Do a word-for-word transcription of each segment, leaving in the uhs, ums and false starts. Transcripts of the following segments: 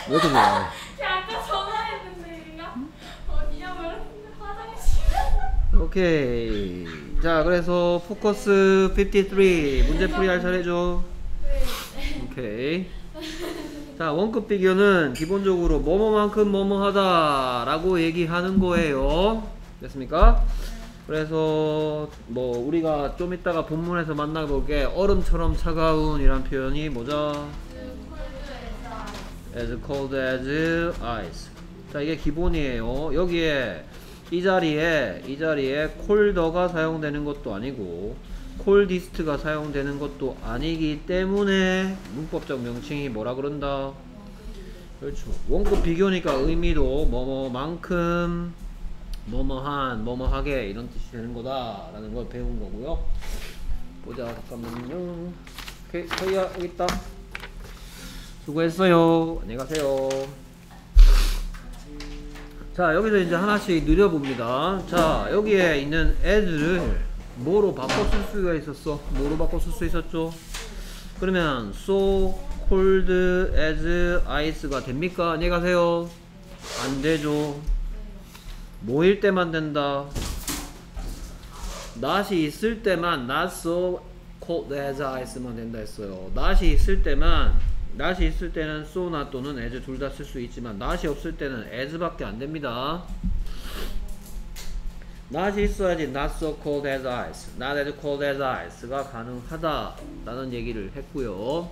왜 이렇게 좋아해? 제가 아까 전화했는데 얘가 어디냐 말했는데 화장실. 오케이. 자, 그래서 포커스 오십삼 문제풀이 할 차례죠. 네. 오케이. 자, 원급 비교는 기본적으로 뭐뭐만큼 뭐뭐하다 라고 얘기하는 거예요. 됐습니까? 그래서 뭐 우리가 좀 이따가 본문에서 만나볼게 얼음처럼 차가운 이란 표현이 뭐죠? as cold as ice. 자, 이게 기본이에요. 여기에 이 자리에 이 자리에 콜더가 사용되는 것도 아니고 콜디스트가 사용되는 것도 아니기 때문에 문법적 명칭이 뭐라 그런다? 그렇죠. 원급 비교니까 의미도 뭐뭐만큼 뭐뭐한 뭐뭐하게 이런 뜻이 되는 거다 라는 걸 배운 거고요. 보자. 잠깐만요. 오케이. 서희야 여기 있다. 수고했어요. 안녕히 가세요. 자, 여기서 이제 하나씩 느려봅니다. 자, 여기에 있는 as를 뭐로 바꿔 쓸 수가 있었어? 뭐로 바꿔 쓸 수 있었죠? 그러면 so cold as ice가 됩니까? 안녕히 가세요. 안 되죠. 뭐일 때만 된다? not이 있을 때만 not so cold as ice만 된다 했어요. not이 있을 때만 not이 있을 때는 so not 또는 as 둘 다 쓸 수 있지만 not이 없을 때는 as 밖에 안 됩니다. not이 있어야지 not so cold as ice, not as cold as ice가 가능하다 라는 얘기를 했고요.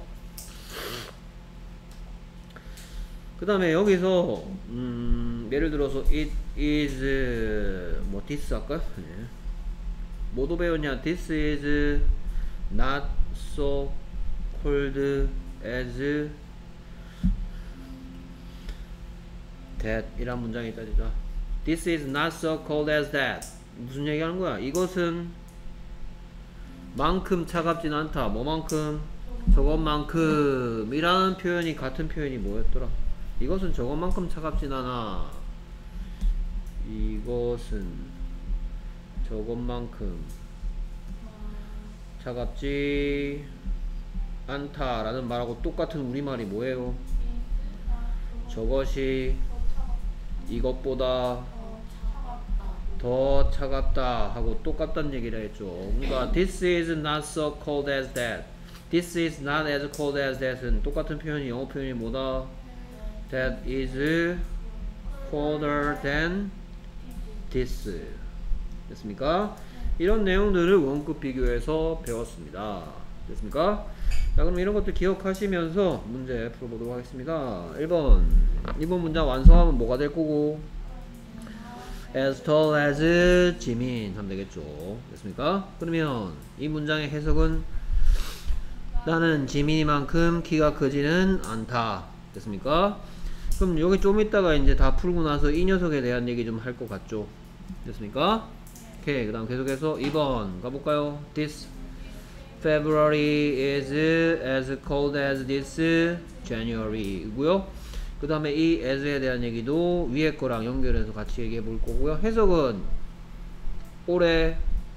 그 다음에 여기서 음, 예를 들어서 it is 뭐 this 할까요? 네. 뭐도 배웠냐? this is not so cold as that 이란 문장이 있다. 진짜. This is not so cold as that. 무슨 얘기하는 거야? 이것은 만큼 차갑진 않다. 뭐만큼? 저것만큼 이라는 표현이 같은 표현이 뭐였더라? 이것은 저것만큼 차갑진 않아. 이것은 저것만큼 차갑지 않다 라는 말하고 똑같은 우리말이 뭐예요? 저것이 이것보다 더 차갑다 하고 똑같다는 얘기를 했죠. 그러니까 this is not so cold as that, this is not as cold as that은 똑같은 표현이 영어 표현이 뭐다? That is colder than this. 됐습니까? 이런 내용들을 원급 비교해서 배웠습니다. 됐습니까? 자, 그럼 이런 것들 기억하시면서 문제 풀어보도록 하겠습니다. 일 번 이 번 문장 완성하면 뭐가 될 거고? as tall as 지민 하면 되겠죠. 됐습니까? 그러면 이 문장의 해석은 나는 지민이만큼 키가 크지는 않다. 됐습니까? 그럼 여기 좀 이따가 이제 다 풀고 나서 이 녀석에 대한 얘기 좀 할 것 같죠. 됐습니까? 오케이. 그 다음 계속해서 이 번 가볼까요? This February is as cold as this January 이고요. 그 다음에 이 as에 대한 얘기도 위에 거랑 연결해서 같이 얘기해 볼 거고요. 해석은 올해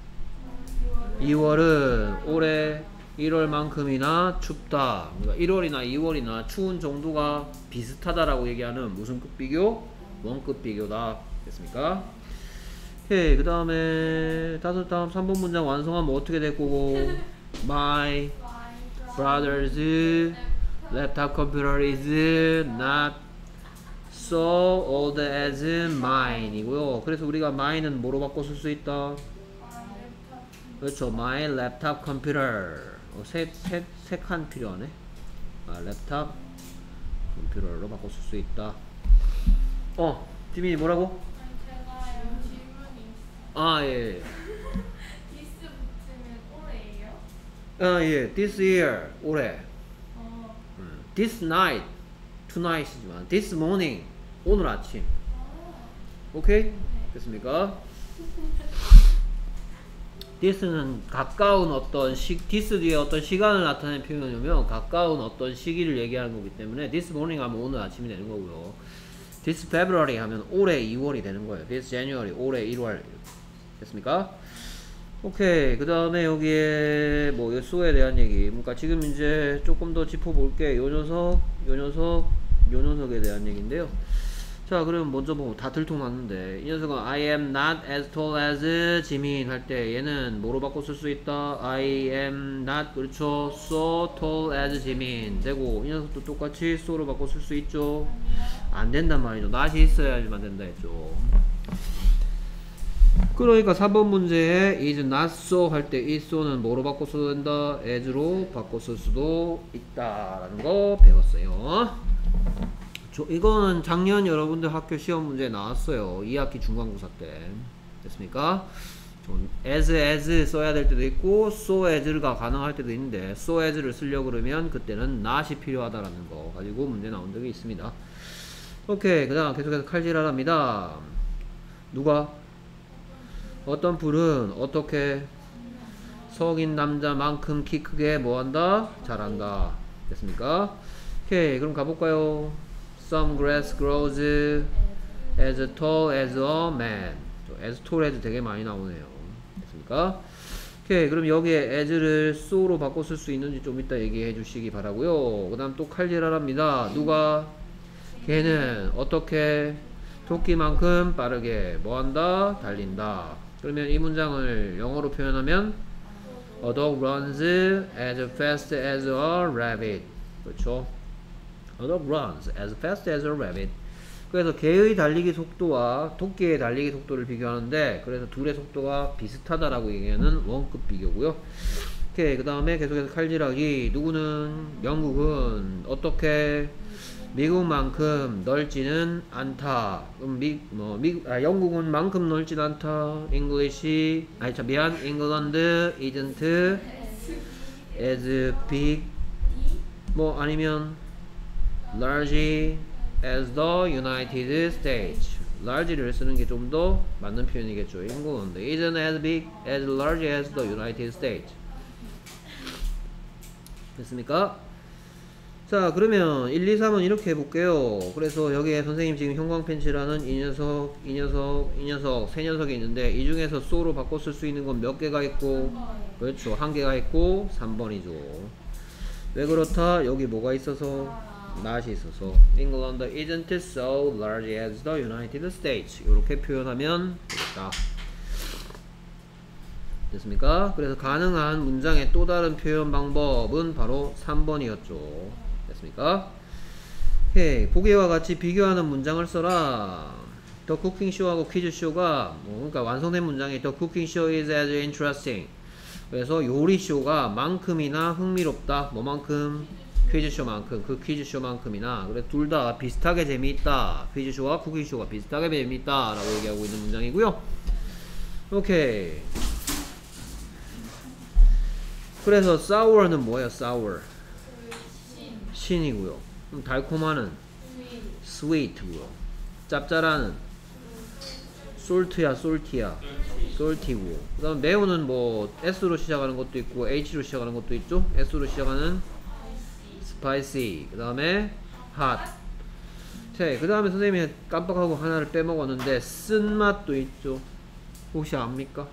이월은 올해 일월만큼이나 춥다. 그러니까 일월이나 이월이나 추운 정도가 비슷하다라고 얘기하는 무슨 급 비교? 원급 비교다. 됐습니까? 오케이. 그 다음에 다섯 다음 삼 번 문장 완성하면 어떻게 될 거고? My brother's laptop computer is not so old as mine 이고요. 그래서 우리가 mine은 뭐로 바꿔 쓸 수 있다? 그렇죠. my laptop computer. 어, 세, 세, 세 칸 필요하네. 아, 랩탑 컴퓨터로 바꿔 쓸 수 있다. 어, 지민이 뭐라고? 제가요 질문이 아, 예. 디스 붙이면 올해예요? 아, 예. this year, 올해. 어. 음, this night, tonight이지만 this morning, 오늘 아침. 오케이? 됐습니까? this는 가까운 어떤 시, this 뒤에 어떤 시간을 나타내는 표현이면 가까운 어떤 시기를 얘기하는 거기 때문에 this morning 하면 오늘 아침이 되는 거고요. this February 하면 올해 이월이 되는 거예요. this January, 올해 일월. 됐습니까? 오케이. 그 다음에 여기에 뭐 수에 대한 얘기. 그러니까 지금 이제 조금 더 짚어볼게. 요 녀석, 요 녀석, 요 녀석에 대한 얘기인데요. 자, 그러면 먼저 보면 다 들통났는데 이 녀석은 I am not as tall as 지민 할 때 얘는 뭐로 바꿔 쓸 수 있다? I am not 그렇죠. so tall as 지민 되고 이 녀석도 똑같이 so로 바꿔 쓸 수 있죠. 안 된단 말이죠. not이 있어야지만 된다 했죠. 그러니까 삼 번 문제에 is not so 할 때 is so는 뭐로 바꿔 써도 된다? as로 바꿔 쓸 수도 있다라는 거 배웠어요. 저, 이거는 작년 여러분들 학교 시험 문제에 나왔어요. 이 학기 중간고사 때. 됐습니까? 좀 as as 써야 될 때도 있고 so as가 가능할 때도 있는데 so as를 쓰려고 그러면 그때는 not이 필요하다라는 거 가지고 문제 나온 적이 있습니다. 오케이. 그 다음 계속해서 칼질하랍니다. 누가? 어떤 불은 어떻게 성인 남자만큼 키 크게 뭐한다? 잘한다. 됐습니까? 오케이. 그럼 가볼까요? Some grass grows as tall as a man. as tall as 되게 많이 나오네요. 됐습니까? 오케이. 그럼 여기에 as를 so로 바꿔 쓸 수 있는지 좀 이따 얘기해 주시기 바라고요. 그 다음 또 칼질하랍니다. 누가? 걔는 어떻게 토끼만큼 빠르게 뭐한다? 달린다. 그러면 이 문장을 영어로 표현하면 A dog runs as fast as a rabbit. 그렇죠? A dog runs as fast as a rabbit. 그래서 개의 달리기 속도와 토끼의 달리기 속도를 비교하는데 그래서 둘의 속도가 비슷하다라고 얘기하는 원급 비교고요. 오케이. 그 다음에 계속해서 칼질하기. 누구는? 영국은 어떻게 미국만큼 넓지는 않다. 그럼 미, 뭐, 미, 아, 영국은 만큼 넓진 않다. English, 아니, 참, 미안. England isn't as big. 뭐, 아니면, large as the United States. large를 쓰는 게 좀 더 맞는 표현이겠죠. England isn't as big, as large as the United States. 됐습니까? 자, 그러면 일, 이, 삼은 이렇게 해볼게요. 그래서 여기에 선생님 지금 형광펜치라는 이 녀석, 이 녀석, 이 녀석, 세 녀석이 있는데 이 중에서 so로 바꿔 쓸 수 있는 건 몇 개가 있고? 그렇죠. 한 개가 있고 삼 번이죠. 왜 그렇다? 여기 뭐가 있어서? not이 있어서. England isn't so large as the United States. 이렇게 표현하면 되겠다. 됐습니까? 그래서 가능한 문장의 또 다른 표현 방법은 바로 삼 번이었죠. 됐습니까? 오케이. 보기와 같이 비교하는 문장을 써라. The cooking show하고 퀴즈 쇼가 뭐 그러니까 완성된 문장이 The cooking show is as interesting. 그래서 요리 쇼가 만큼이나 흥미롭다. 뭐만큼? 퀴즈 쇼만큼. 그 퀴즈 쇼만큼이나. 그래 둘 다 비슷하게 재미있다. 퀴즈 쇼와 쿠킹 쇼가 비슷하게 재미있다라고 얘기하고 있는 문장이고요. 오케이. 그래서 sour는 뭐예요? sour 신이고요. 그럼 달콤한은 sweet고요. 짭짤한은 salt야 salty야 salty고. 그 다음 매운은 뭐 S로 시작하는 것도 있고 H로 시작하는 것도 있죠. S로 시작하는 spicy. 그 다음에 hot. 자, 그 다음에 선생님이 깜빡하고 하나를 빼먹었는데 쓴맛도 있죠. 혹시 압니까?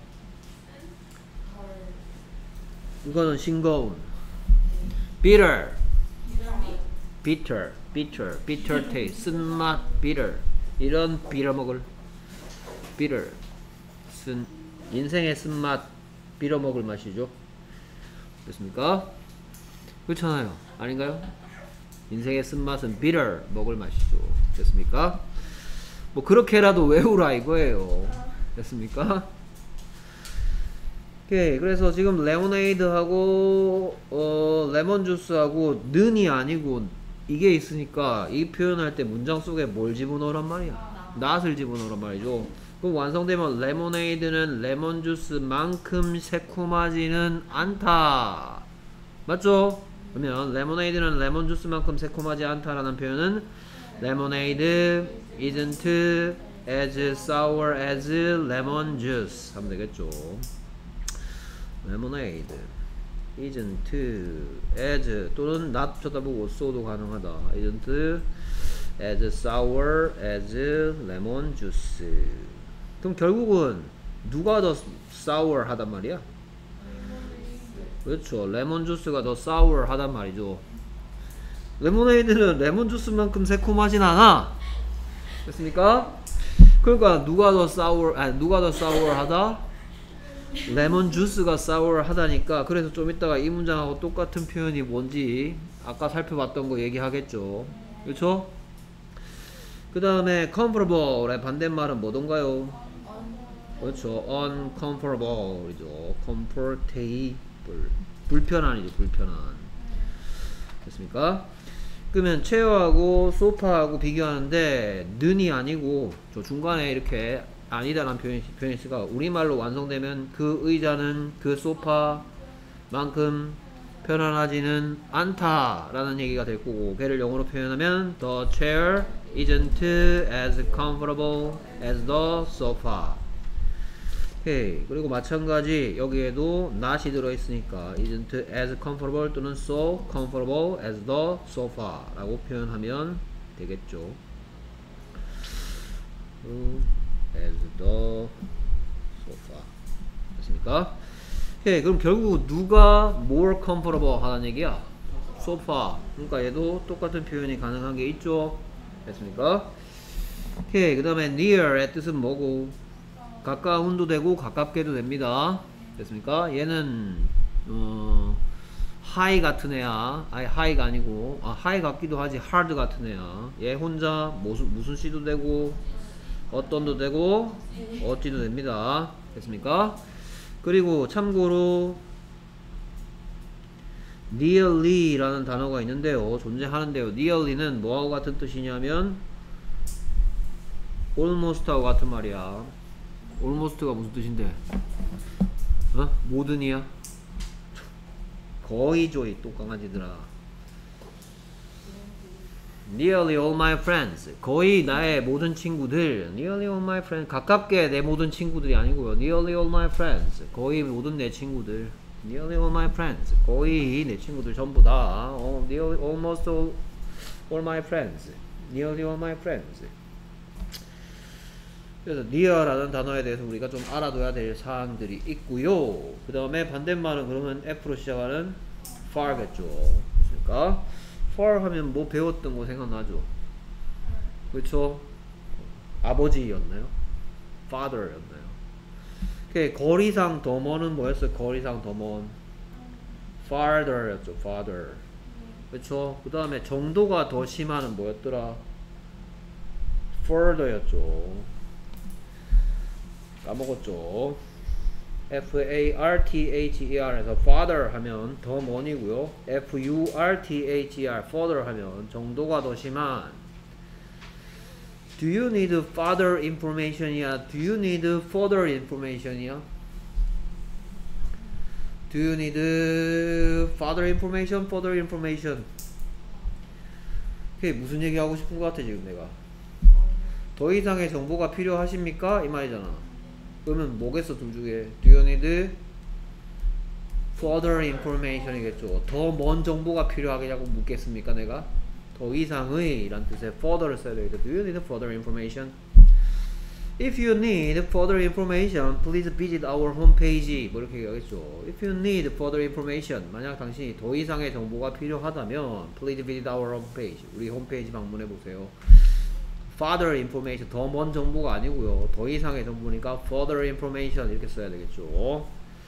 이거는 싱거운 bitter bitter bitter bitter taste 쓴맛 bitter 이런 빌어먹을 bitter 쓴 인생의 쓴맛 빌어먹을 맛이죠. 됐습니까? 그렇잖아요. 아닌가요? 인생의 쓴맛은 bitter 먹을 맛이죠. 됐습니까? 뭐 그렇게라도 외우라 이거예요. 됐습니까? 오케이. 그래서 지금 레모네이드하고 어, 레몬 주스하고 는이 아니고 이게 있으니까 이 표현할 때 문장 속에 뭘 집어넣으란 말이야? not을 집어넣으란 말이죠. 그럼 완성되면 레모네이드는 레몬 주스만큼 새콤하지는 않다. 맞죠? 그러면 레모네이드는 레몬 주스만큼 새콤하지 않다라는 표현은 lemonade isn't as sour as lemon juice 하면 되겠죠. lemonade isn't as 또는 not 쳐다보고 so도 가능하다. isn't as sour as lemon juice. 그럼 결국은 누가 더 sour 하단 말이야? 그렇죠. 레몬 주스가 더 sour 하단 말이죠. 레모네이드는 레몬 주스만큼 새콤하진 않아. 됐습니까? 그러니까 누가 더 사워, 아니 누가 더 사워하다? 레몬 주스가 사워하다니까. 그래서 좀 이따가 이 문장하고 똑같은 표현이 뭔지 아까 살펴봤던 거 얘기하겠죠. 그렇죠? 그 다음에 comfortable의 반대말은 뭐던가요? 그렇죠. uncomfortable이죠. comfortable. 불편한이죠. 불편한. 됐습니까? 그러면 체어하고 소파하고 비교하는데 는이 아니고 저 중간에 이렇게 아니다라는 표현이, 표현이 있으니까 우리말로 완성되면 그 의자는 그 소파만큼 편안하지는 않다라는 얘기가 될 거고, 걔를 영어로 표현하면 the chair isn't as comfortable as the sofa. 오케이. 그리고 마찬가지 여기에도 not이 들어있으니까 isn't as comfortable 또는 so comfortable as the sofa 라고 표현하면 되겠죠. as the sofa. 됐습니까? 오케이. 그럼 결국 누가 more comfortable 하다는 얘기야? sofa. 그러니까 얘도 똑같은 표현이 가능한 게 있죠. 됐습니까? 오케이. 그 다음에 near의 뜻은 뭐고? 가까운도 되고 가깝게도 됩니다. 됐습니까? 얘는 어, high 같은 애야. 아니 high가 아니고 아 high 같기도 하지 hard 같은 애야. 얘 혼자 무슨 무슨 씨도 되고 어떤도 되고 어찌도 됩니다. 됐습니까? 그리고 참고로 nearly라는 단어가 있는데요. 존재하는데요. nearly는 뭐하고 같은 뜻이냐면 almost하고 같은 말이야. almost가 무슨 뜻인데? 어? 모든이야? 거의죠, 이 똥강아지들아. Nearly all my friends. 거의 나의 모든 친구들. Nearly all my friends. 가깝게 내 모든 친구들이 아니고요. Nearly all my friends. 거의 모든 내 친구들. Nearly all my friends. 거의 내 친구들 전부 다. Oh, nearly, almost all, all my friends. Nearly all my friends. 그래서 near라는 단어에 대해서 우리가 좀 알아둬야 될 사항들이 있고요. 그 다음에 반대말은 그러면 F로 시작하는 far겠죠. 그러니까 far 하면 뭐 배웠던 거 생각나죠? 그렇죠? 아버지였나요? father였나요? 오케이. 거리상 더 먼은 뭐였어요? 거리상 더 먼 farther였죠. farther. 그렇죠? 그 다음에 정도가 더 심한은 뭐였더라? further였죠. 까먹었죠. F-A-R-T-H-E-R 에서 father 하면 더 먼이고요. F-U-R-T-H-E-R further 하면 정도가 더 심한. Do you need further information이야? Do you need further information이야? Do you need further information? Further information. 오케이. 무슨 얘기 하고 싶은 것 같아 지금 내가? 더 이상의 정보가 필요하십니까? 이 말이잖아. 그러면 뭐겠어 둘 중에? Do you need further information이겠죠. 더 먼 정보가 필요하겠냐고 묻겠습니까 내가? 더 이상의 이란 뜻의 further를 써야 되겠죠. Do you need further information? If you need further information, please visit our homepage. 뭐 이렇게 얘기하겠죠. If you need further information, 만약 당신이 더 이상의 정보가 필요하다면 please visit our homepage. 우리 홈페이지 방문해 보세요. further information, 더 먼 정보가 아니고요. 더 이상의 정보니까 further information 이렇게 써야 되겠죠.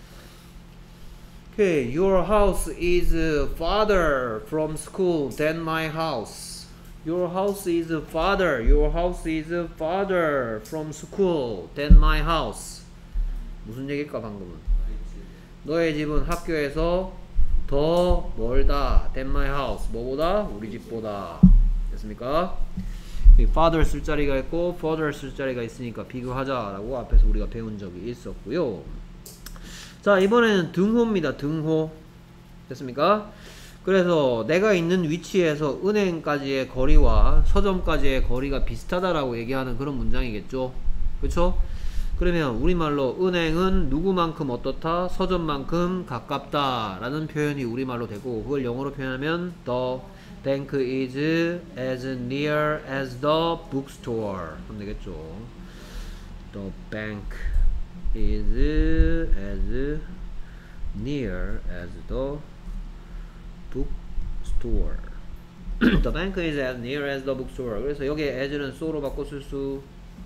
Okay, your house is farther from school than my house. Your house is farther. Your house is farther from school than my house. 무슨 얘기일까 방금은? 너의 집은 학교에서 더 멀다. than my house. 뭐보다? 우리 집보다. 됐습니까? father 쓸 자리가 있고 further 쓸 자리가 있으니까 비교하자라고 앞에서 우리가 배운 적이 있었고요. 자, 이번에는 등호입니다. 등호. 됐습니까? 그래서 내가 있는 위치에서 은행까지의 거리와 서점까지의 거리가 비슷하다라고 얘기하는 그런 문장이겠죠. 그렇죠? 그러면 우리말로 은행은 누구만큼 어떻다? 서점만큼 가깝다 라는 표현이 우리말로 되고, 그걸 영어로 표현하면 the bank is as near as the bookstore 하면 되겠죠. The bank is as near as the bookstore. The bank is as near as the bookstore. 그래서 여기에 as는 so로 바꿔 쓸 수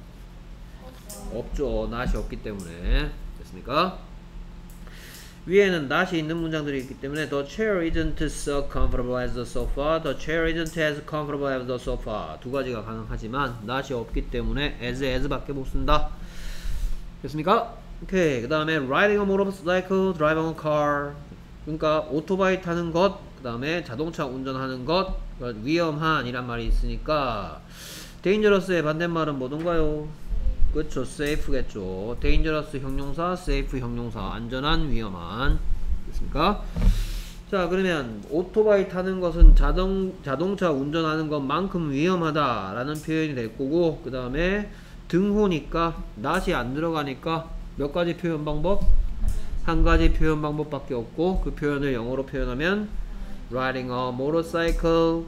없죠. not이 없기 때문에. 됐습니까? 위에는 not이 있는 문장들이 있기 때문에 The chair isn't so comfortable as the sofa. The chair isn't as comfortable as the sofa. 두 가지가 가능하지만 not이 없기 때문에 as, as 밖에 못 쓴다. 됐습니까? 오케이. 그 다음에 riding a motorcycle, driving a car. 그러니까 오토바이 타는 것, 그 다음에 자동차 운전하는 것, 위험한 이란 말이 있으니까 dangerous의 반대말은 뭐던가요? 그쵸, safe겠죠. dangerous 형용사, safe 형용사, 안전한, 위험한. 됐습니까? 자, 그러면 오토바이 타는 것은 자동, 자동차 운전하는 것만큼 위험하다 라는 표현이 될 거고, 그 다음에 등호니까 not이 안 들어가니까 몇 가지 표현 방법? 한 가지 표현 방법밖에 없고, 그 표현을 영어로 표현하면 riding a motorcycle,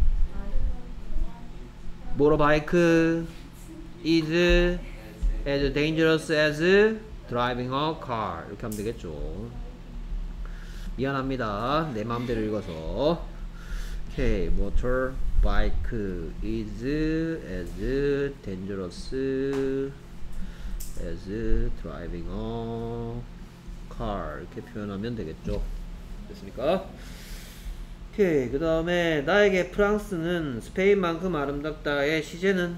motorbike is as dangerous as driving a car. 이렇게 하면 되겠죠. 미안합니다. 내 마음대로 읽어서. 오케이. motorbike is as dangerous as driving a car. 이렇게 표현하면 되겠죠. 됐습니까? 오케이. 그 다음에 나에게 프랑스는 스페인만큼 아름답다의 시제는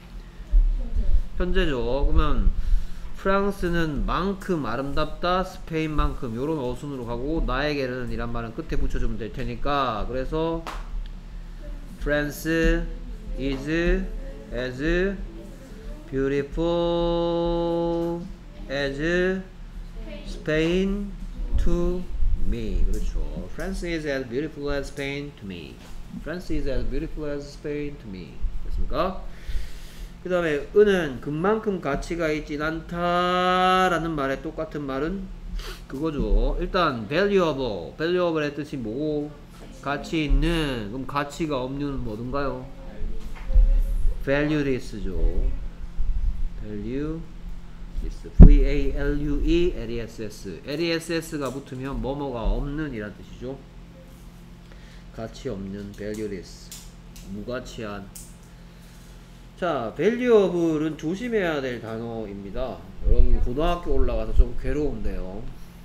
현재죠. 그러면 프랑스는 만큼 아름답다, 스페인만큼 요런 어순으로 가고 나에게는 이란 말은 끝에 붙여주면 될 테니까, 그래서 France is as beautiful as Spain to me. 그렇죠. France is as beautiful as Spain to me. France is as beautiful as Spain to me. 됐습니까? 그 다음에 은은 그만큼 가치가 있진 않다라는 말에 똑같은 말은 그거죠. 일단 valuable, valuable의 뜻이 뭐고? 가치 있는. 그럼 가치가 없는 뭐든가요? valueless죠. valueless, V-A-L-U-E-L-E-S-S. L-E-S-S가 붙으면 뭐뭐가 없는 이란 뜻이죠. 가치 없는, valueless, 무가치한. 자, valuable은 조심해야 될 단어입니다. 여러분 고등학교 올라가서 좀 괴로운데요.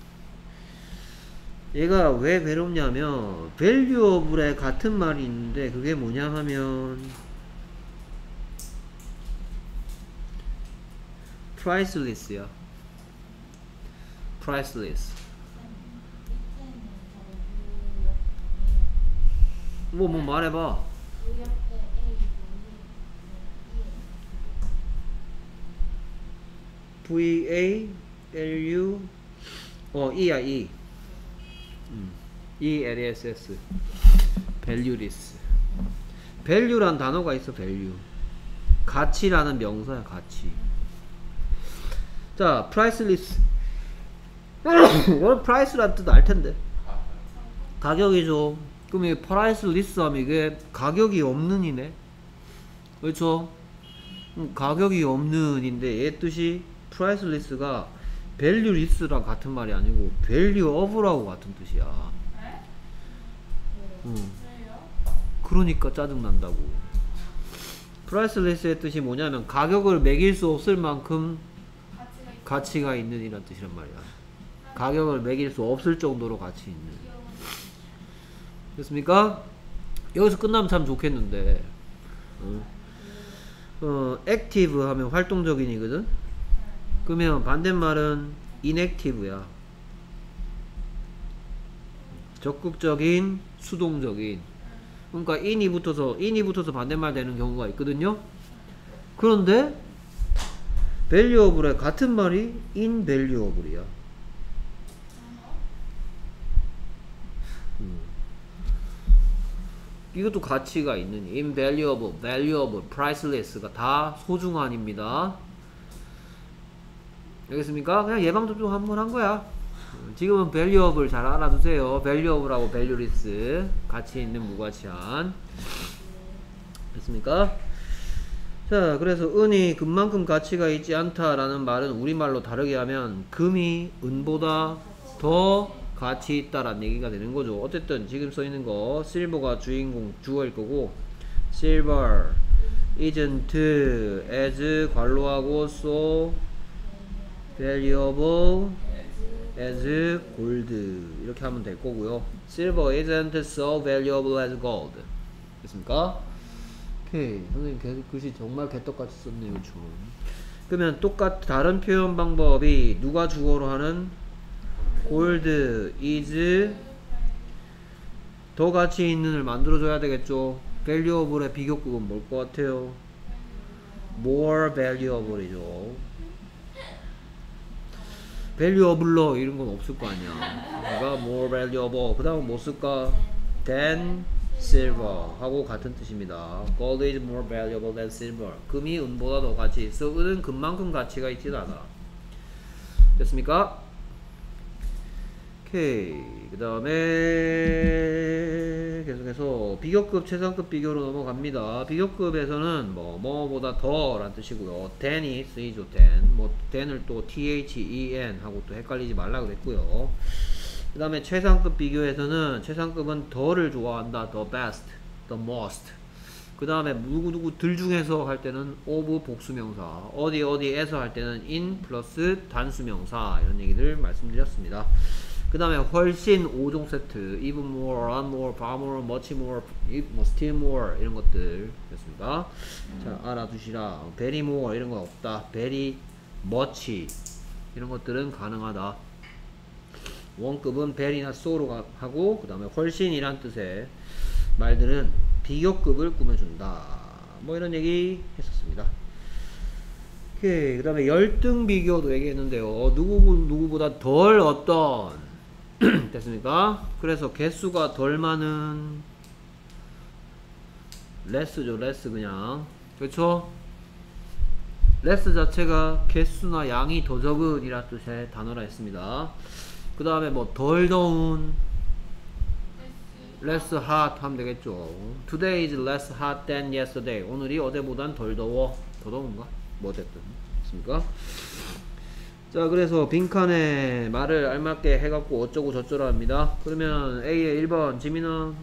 얘가 왜 괴롭냐면 valuable에 같은 말이 있는데 그게 뭐냐 하면 priceless야. priceless. 뭐 뭐 말해봐. V-A-L-U 어 E야 E. 음. E-L-E-S-S. valueless. value란 단어가 있어. value. 가치라는 명사야. 가치. 자, priceless. 여러분 price란 뜻 알텐데. 가격이죠. 그럼 이 priceless 하면 이게 가격이 없는 이네. 그렇죠? 음, 가격이 없는 인데 얘 뜻이 priceless가 valueless랑 같은 말이 아니고 value of라고 같은 뜻이야. 음. 그러니까 짜증난다고. priceless의 뜻이 뭐냐면 가격을 매길 수 없을 만큼 가치가 있는 이란 뜻이란 말이야. 가격을 매길 수 없을 정도로 가치 있는. 됐습니까? 여기서 끝나면 참 좋겠는데. 어, 어 active 하면 활동적인이거든. 그러면 반대말은 inactive야. 적극적인, 수동적인. 그러니까 in이 붙어서 in이 붙어서 반대말 되는 경우가 있거든요. 그런데 valuable에 같은 말이 invaluable이야. 음. 이것도 가치가 있는 invaluable, valuable, priceless가 다 소중한입니다. 알겠습니까? 그냥 예방접종 한번 한 거야. 지금은 valuable 잘 알아두세요. valuable하고 valueless, 가치 있는, 무가치한. 됐습니까? 자, 그래서 은이 금만큼 가치가 있지 않다라는 말은 우리말로 다르게 하면 금이 은보다 더 가치 있다라는 얘기가 되는 거죠. 어쨌든 지금 써 있는 거 silver가 주인공 주어일 거고 silver isn't as 관로하고 so valuable as gold 이렇게 하면 될 거고요. silver isn't so valuable as gold 됐습니까? 오케이. 선생님 계속 글씨 정말 개떡같이 썼네요 좀. 그러면 똑같 다른 표현 방법이 누가 주어로 하는 gold is 더 가치 있는을 만들어줘야 되겠죠. valuable의 비교급은 뭘 것 같아요? more valuable이죠. valuable 이런 건 없을 거 아니야. 그러니까 more valuable. 그 다음은 뭐 쓸까? than silver 하고 같은 뜻입니다. gold is more valuable than silver. 금이 은보다 더 가치 있어. 은은 금만큼 가치가 있지는 않아. 됐습니까? 오케이. 그 다음에 계속해서 비교급 최상급 비교로 넘어갑니다. 비교급에서는 뭐 뭐보다 더 라는 뜻이고요. than이 쓰이죠. than. 뭐 than을 또 then 하고 또 헷갈리지 말라 그랬고요. 그 다음에 최상급 비교에서는 최상급은 더를 좋아한다. the best, the most. 그 다음에 누구누구 들 중에서 할 때는 of 복수명사, 어디 어디에서 할 때는 in 플러스 단수명사 이런 얘기들 말씀드렸습니다. 그 다음에 훨씬 오 종 세트 even more, a lot more, far more, much more, still more 이런 것들 됐습니까? 자 알아두시라. very more 이런 건 없다. very much 이런 것들은 가능하다. 원급은 very나 so로 하고 그 다음에 훨씬이란 뜻의 말들은 비교급을 꾸며준다. 뭐 이런 얘기 했었습니다. 오케이. 그 다음에 열등 비교도 얘기했는데요. 누구, 누구보다 덜 어떤 됐습니까? 그래서 개수가 덜 많은 less죠. less 그냥 그렇죠? less 자체가 개수나 양이 더 적은 이란 뜻의 단어라 했습니다. 그 다음에 뭐 덜 더운 less hot 하면 되겠죠. Today is less hot than yesterday. 오늘이 어제보단 덜 더워. 더 더운가? 뭐 어쨌든 됐습니까? 자 그래서 빈칸에 말을 알맞게 해갖고 어쩌고 저쩌라 합니다. 그러면 A의 일 번 지민아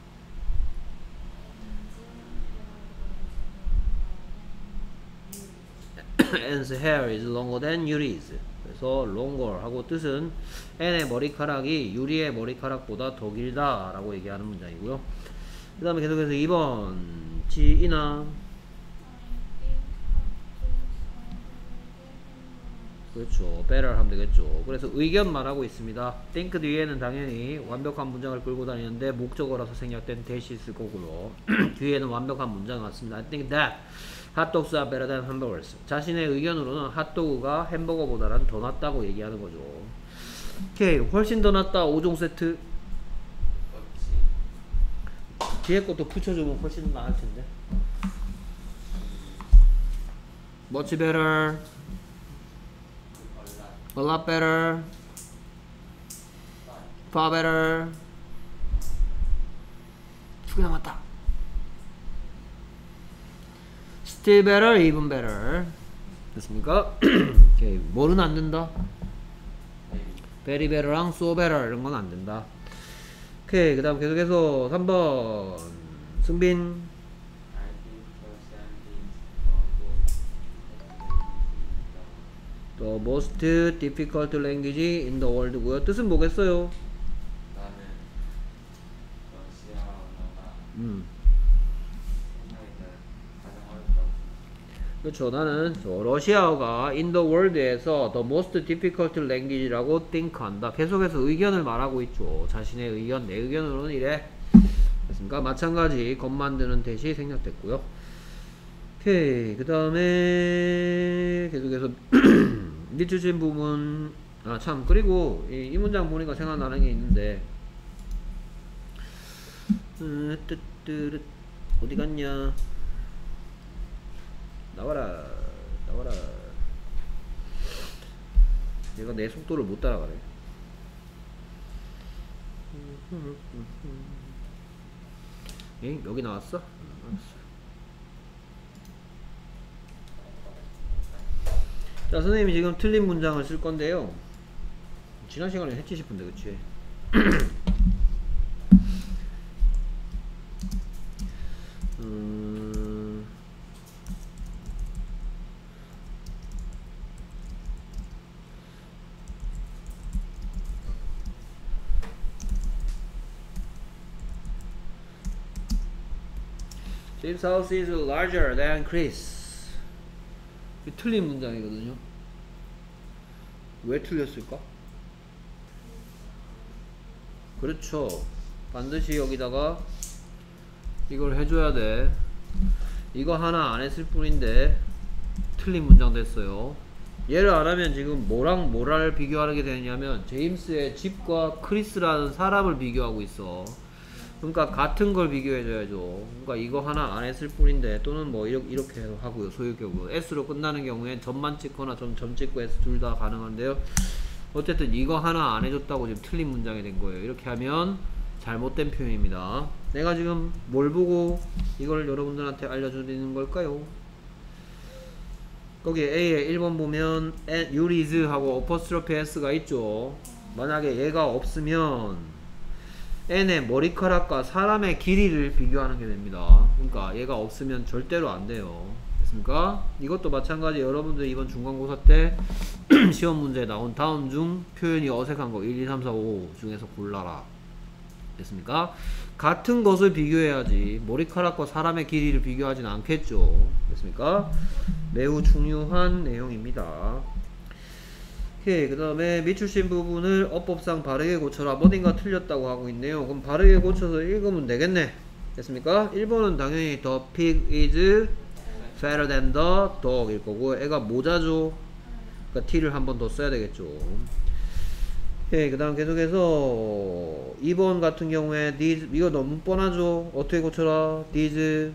Anne's hair is longer than Yuri's. 그래서 longer 하고 뜻은 Anne의 머리카락이 유리의 머리카락보다 더 길다 라고 얘기하는 문장이고요. 그 다음에 계속해서 이 번 지인아 그렇죠. better 하면 되겠죠. 그래서 의견 말하고 있습니다. think 뒤에는 당연히 완벽한 문장을 끌고 다니는데 목적어라서 생략된 대시 있을 거고요. 뒤에는 완벽한 문장 같습니다. I think that hot dogs are better than hamburgers. 자신의 의견으로는 핫도그가 햄버거보다는 더 낫다고 얘기하는 거죠. 오케이. 훨씬 더 낫다. 오 종 세트. 뒤에 것도 붙여주면 훨씬 나을 텐데. much better. a lot better. far better. 두 개 남았다. still better, even better. 됐습니까? 오케이. 뭐는 안 된다? very better랑 so better 이런 건 안 된다. 오케이. 그 다음 계속해서 삼 번 승빈 The most difficult language in the world 고요. 뜻은 뭐겠어요? 나는 러시아어가 음. 세상에서 가장 어렵다고. 그렇죠. 나는 저 러시아어가 in the world에서 the most difficult language라고 think한다. 계속해서 의견을 말하고 있죠. 자신의 의견, 내 의견으로는 이래. 됐습니까? 마찬가지 겉 만드는 대시 생략됐고요. 오케이. 그 다음에 계속해서 밑줄친 부분 아 참 그리고 이, 이 문장 보니까 생각나는 게 있는데 으, 뜨뜨르, 어디 갔냐 나와라 나와라 얘가 내 속도를 못 따라가네. 에? 여기 나왔어? 알았어. 자 선생님이 지금 틀린 문장을 쓸 건데요. 지난 시간에 했지 싶은데 그치? 음, James house is larger than Chris. 이 틀린 문장이거든요. 왜 틀렸을까? 그렇죠. 반드시 여기다가 이걸 해줘야 돼. 이거 하나 안 했을 뿐인데 틀린 문장 됐어요. 얘를 안 하면 지금 뭐랑 뭐를 비교하게 되냐면 제임스의 집과 크리스라는 사람을 비교하고 있어. 그러니까 같은 걸 비교해줘야죠. 그러니까 이거 하나 안 했을 뿐인데 또는 뭐 이렇게, 이렇게 하고요. 소유격으로 S로 끝나는 경우엔 점만 찍거나 점, 점 찍고 S 둘 다 가능한데요. 어쨌든 이거 하나 안 해줬다고 지금 틀린 문장이 된 거예요. 이렇게 하면 잘못된 표현입니다. 내가 지금 뭘 보고 이걸 여러분들한테 알려주는 걸까요? 거기 A에 일 번 보면 유리즈 하고 어퍼스트로피 S가 있죠. 만약에 얘가 없으면 N의 머리카락과 사람의 길이를 비교하는 게 됩니다. 그러니까 얘가 없으면 절대로 안 돼요. 됐습니까? 이것도 마찬가지. 여러분들 이번 중간고사 때 시험 문제에 나온 다음 중 표현이 어색한 거 일, 이, 삼, 사, 오 중에서 골라라. 됐습니까? 같은 것을 비교해야지 머리카락과 사람의 길이를 비교하진 않겠죠. 됐습니까? 매우 중요한 내용입니다. 오케이, 그 다음에 미출신 부분을 어법상 바르게 고쳐라. 어딘가 틀렸다고 하고 있네요. 그럼 바르게 고쳐서 읽으면 되겠네. 됐습니까? 일 번은 당연히 the pig is fatter than the dog 일 거고, 애가 모자죠. 그러니까 t를 한 번 더 써야 되겠죠. 오케이, 그 다음 계속해서 이 번 같은 경우에 these, 이거 너무 뻔하죠. 어떻게 고쳐라? these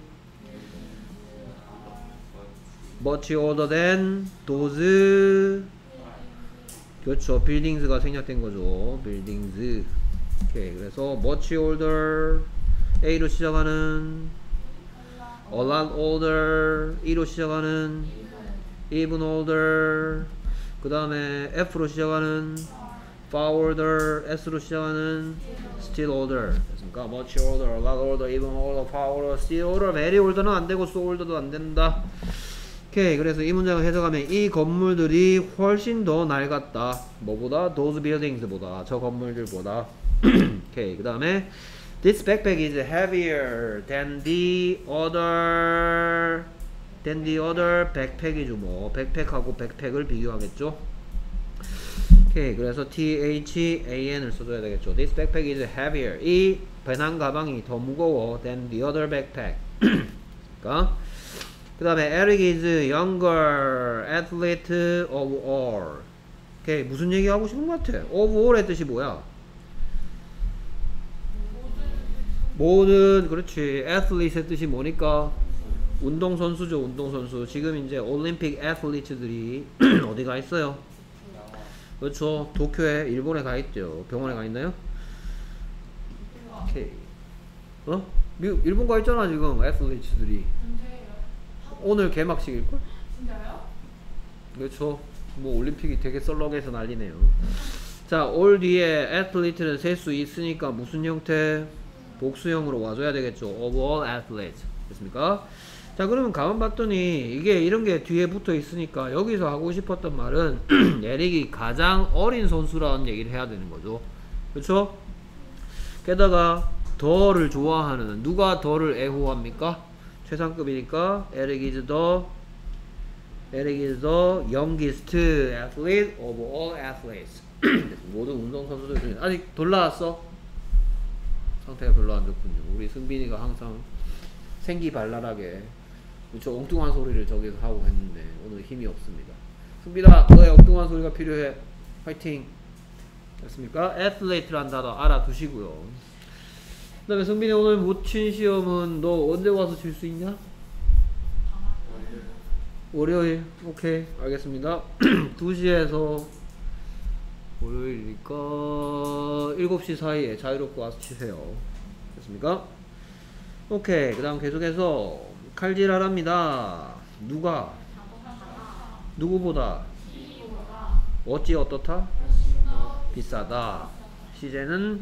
much older than those. 그렇죠. buildings가 생략된 거죠. buildings. 오케이. 그래서 much older A로 시작하는 a lot older E로 시작하는 even older 그 다음에 F로 시작하는 far older S로 시작하는 still older 됐습니까? much older, a lot older, even older, far older, still older, very older는 안되고 so older도 안된다. 오케이. 그래서 이 문장을 해석하면 이 건물들이 훨씬 더 낡았다. 뭐보다? those buildings보다. 저 건물들보다. 오케이. 그 다음에 this backpack is heavier than the other than the other backpack이죠. 뭐 백팩하고 백팩을 비교하겠죠. 오케이. 그래서 T-H-A-N을 써줘야 되겠죠. this backpack is heavier. 이 배낭 가방이 더 무거워 than the other backpack. 그러니까 그 다음에 Eric is younger athlete of all. 오케이. 무슨 얘기 하고 싶은 것 같아? of all의 뜻이 뭐야? 모든. 그렇지. athlete의 뜻이 뭐니까? 운동선수죠. 운동선수. 지금 이제 올림픽 애틀리트들이 어디 가 있어요? 그렇죠. 도쿄에, 일본에 가 있죠. 병원에 가 있나요? 오케이. 어? 미국, 일본 가 있잖아 지금 애틀리트들이. 오늘 개막식일걸? 진짜요? 그렇죠. 뭐 올림픽이 되게 썰렁해서 난리네요. 자, 올 뒤에 athlete는 셀 수 있으니까 무슨 형태? 복수형으로 와줘야 되겠죠. of all athletes. 됐습니까? 자, 그러면 가만 봤더니 이게 이런 게 뒤에 붙어 있으니까 여기서 하고 싶었던 말은 에릭이 가장 어린 선수라는 얘기를 해야 되는 거죠. 그렇죠? 게다가 더를 좋아하는, 누가 더를 애호합니까? 최상급이니까 에릭 is the 에릭 is the youngest athlete of all athletes. 모든 운동선수들 중에 아직 덜 나왔어? 상태가 별로 안 좋군요. 우리 승빈이가 항상 생기발랄하게 저 엉뚱한 소리를 저기서 하고 했는데 오늘 힘이 없습니다. 승빈아, 너의 엉뚱한 소리가 필요해. 화이팅. 됐습니까? athlete란 단어 알아두시고요. 그 다음에 승빈이 오늘 못 친 시험은 너 언제 와서 칠 수 있냐? 월요일. 오케이, 알겠습니다. 두 시에서 월요일이니까 일곱 시 사이에 자유롭게 와서 치세요. 됐습니까? 오케이. 그 다음 계속해서 칼질하랍니다. 누가? 누구보다? 어찌 어떻다? 비싸다. 시제는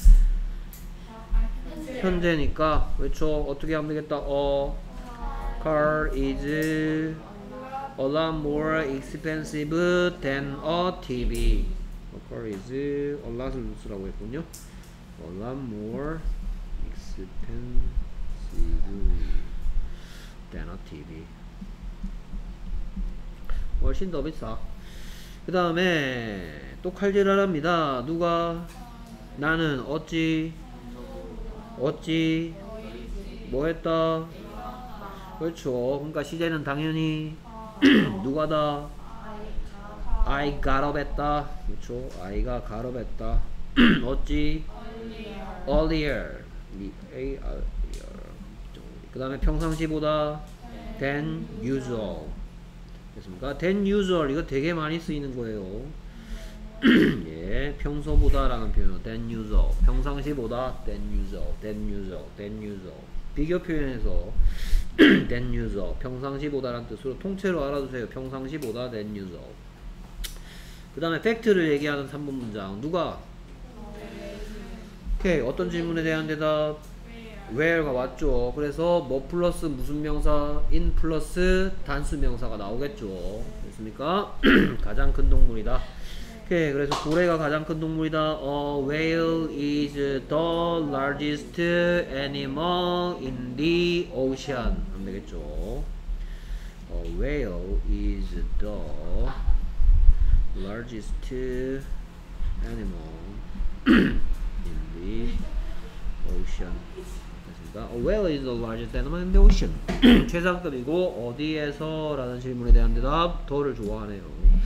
현재니까 그렇죠. 어떻게 하면 되겠다. 어, car is a lot more expensive than a 티비. A car is a lot을 쓰라고 했군요. A lot more expensive than a 티비. 훨씬 더 비싸. 그 다음에 또 칼질하랍니다. 누가? 나는 어찌 어찌 뭐 했다? 그렇죠. 그러니까 시제는 당연히 누가다? I got up 했다. 그렇죠. I가 got up 했다. 어찌? earlier. 그 다음에 평상시보다 than usual. 됐습니까? than usual 이거 되게 많이 쓰이는 거예요. 예, 평소보다 라는 표현 than usual. 평상시보다 than usual, than usual, than usual. 비교 표현에서 than usual, 평상시보다 라는 뜻으로 통째로 알아두세요. 평상시보다 than usual. 그 다음에 팩트를 얘기하는 삼 번 문장 누가? 오케이, 어떤 질문에 대한 대답? where가 왔죠. 그래서 뭐 플러스 무슨 명사? in 플러스 단수 명사가 나오겠죠. 됐습니까? 가장 큰 동물이다. 오케이, 그래서 고래가 가장 큰 동물이다. A whale is the largest animal in the ocean. 하면 되겠죠. A whale is the largest animal in the ocean. 됐습니까? A whale is the largest animal in the ocean. 최상급이고 어디에서? 라는 질문에 대한 대답. 더를 좋아하네요.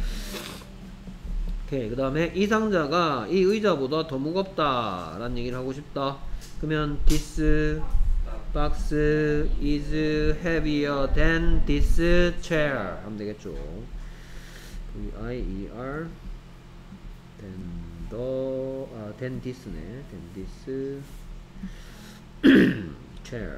오케이, 그 다음에 이 상자가 이 의자보다 더 무겁다 라는 얘기를 하고 싶다. 그러면 this box is heavier than this chair 하면 되겠죠. V-I-E-R than the 아, than this네. than this chair.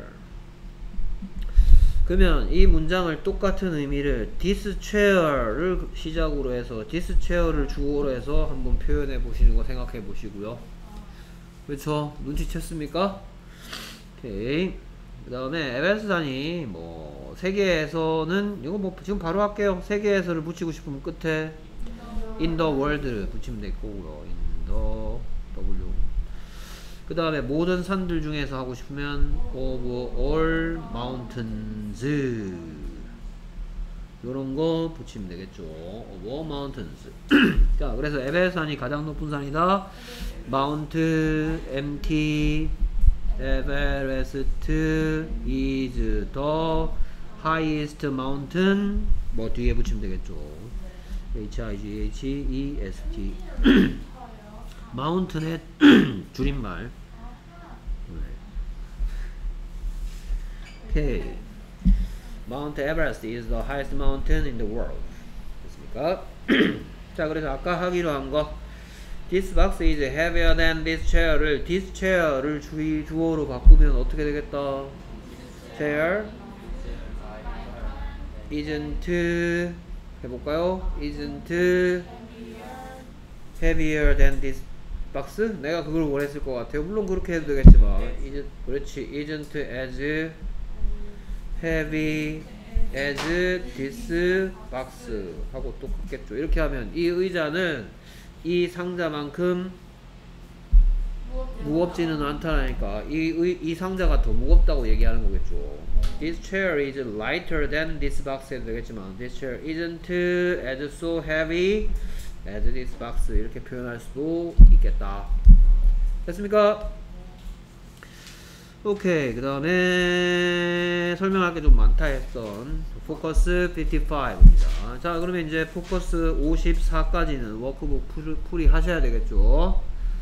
그러면 이 문장을 똑같은 의미를 this chair를 시작으로 해서 this chair를 주어로 해서 한번 표현해 보시는 거 생각해 보시고요. 그렇죠? 눈치챘습니까? 오케이. 그 다음에 에베스단이 뭐 세계에서는 이거 뭐 지금 바로 할게요. 세계에서를 붙이고 싶으면 끝에 in the world를 붙이면 될 거고요. in the W. 그 다음에 모든 산들 중에서 하고 싶으면 of all mountains 요런 거 붙이면 되겠죠. of all mountains. 자, 그래서 에베레스트산이 가장 높은 산이다. Mount 엠티 Everest is the highest mountain. 뭐 뒤에 붙이면 되겠죠. H I G H E S T 마운틴의 줄임말. 오케이. Mount Everest is the highest mountain in the world. 됐습니까? 자, 그래서 아까 하기로 한 거 This box is heavier than this chair를 this chair를 주의 주어로 바꾸면 어떻게 되겠다? Chair isn't 해볼까요? isn't heavier than this box? 내가 그걸 원했을 것 같아요. 물론 그렇게 해도 되겠지만 isn't, 그렇지. isn't as heavy as this box 하고 똑같겠죠. 이렇게 하면 이 의자는 이 상자만큼 무겁지는 않다니까 이, 의, 이 상자가 더 무겁다고 얘기하는 거겠죠. This chair is lighter than this box 해도 되겠지만 This chair isn't as so heavy as this box 이렇게 표현할 수도 있겠다. 됐습니까? 오케이. 그 다음에 설명할 게 좀 많다 했던 포커스 오십오입니다. 자, 그러면 이제 포커스 오십사까지는 워크북 풀, 풀이 하셔야 되겠죠.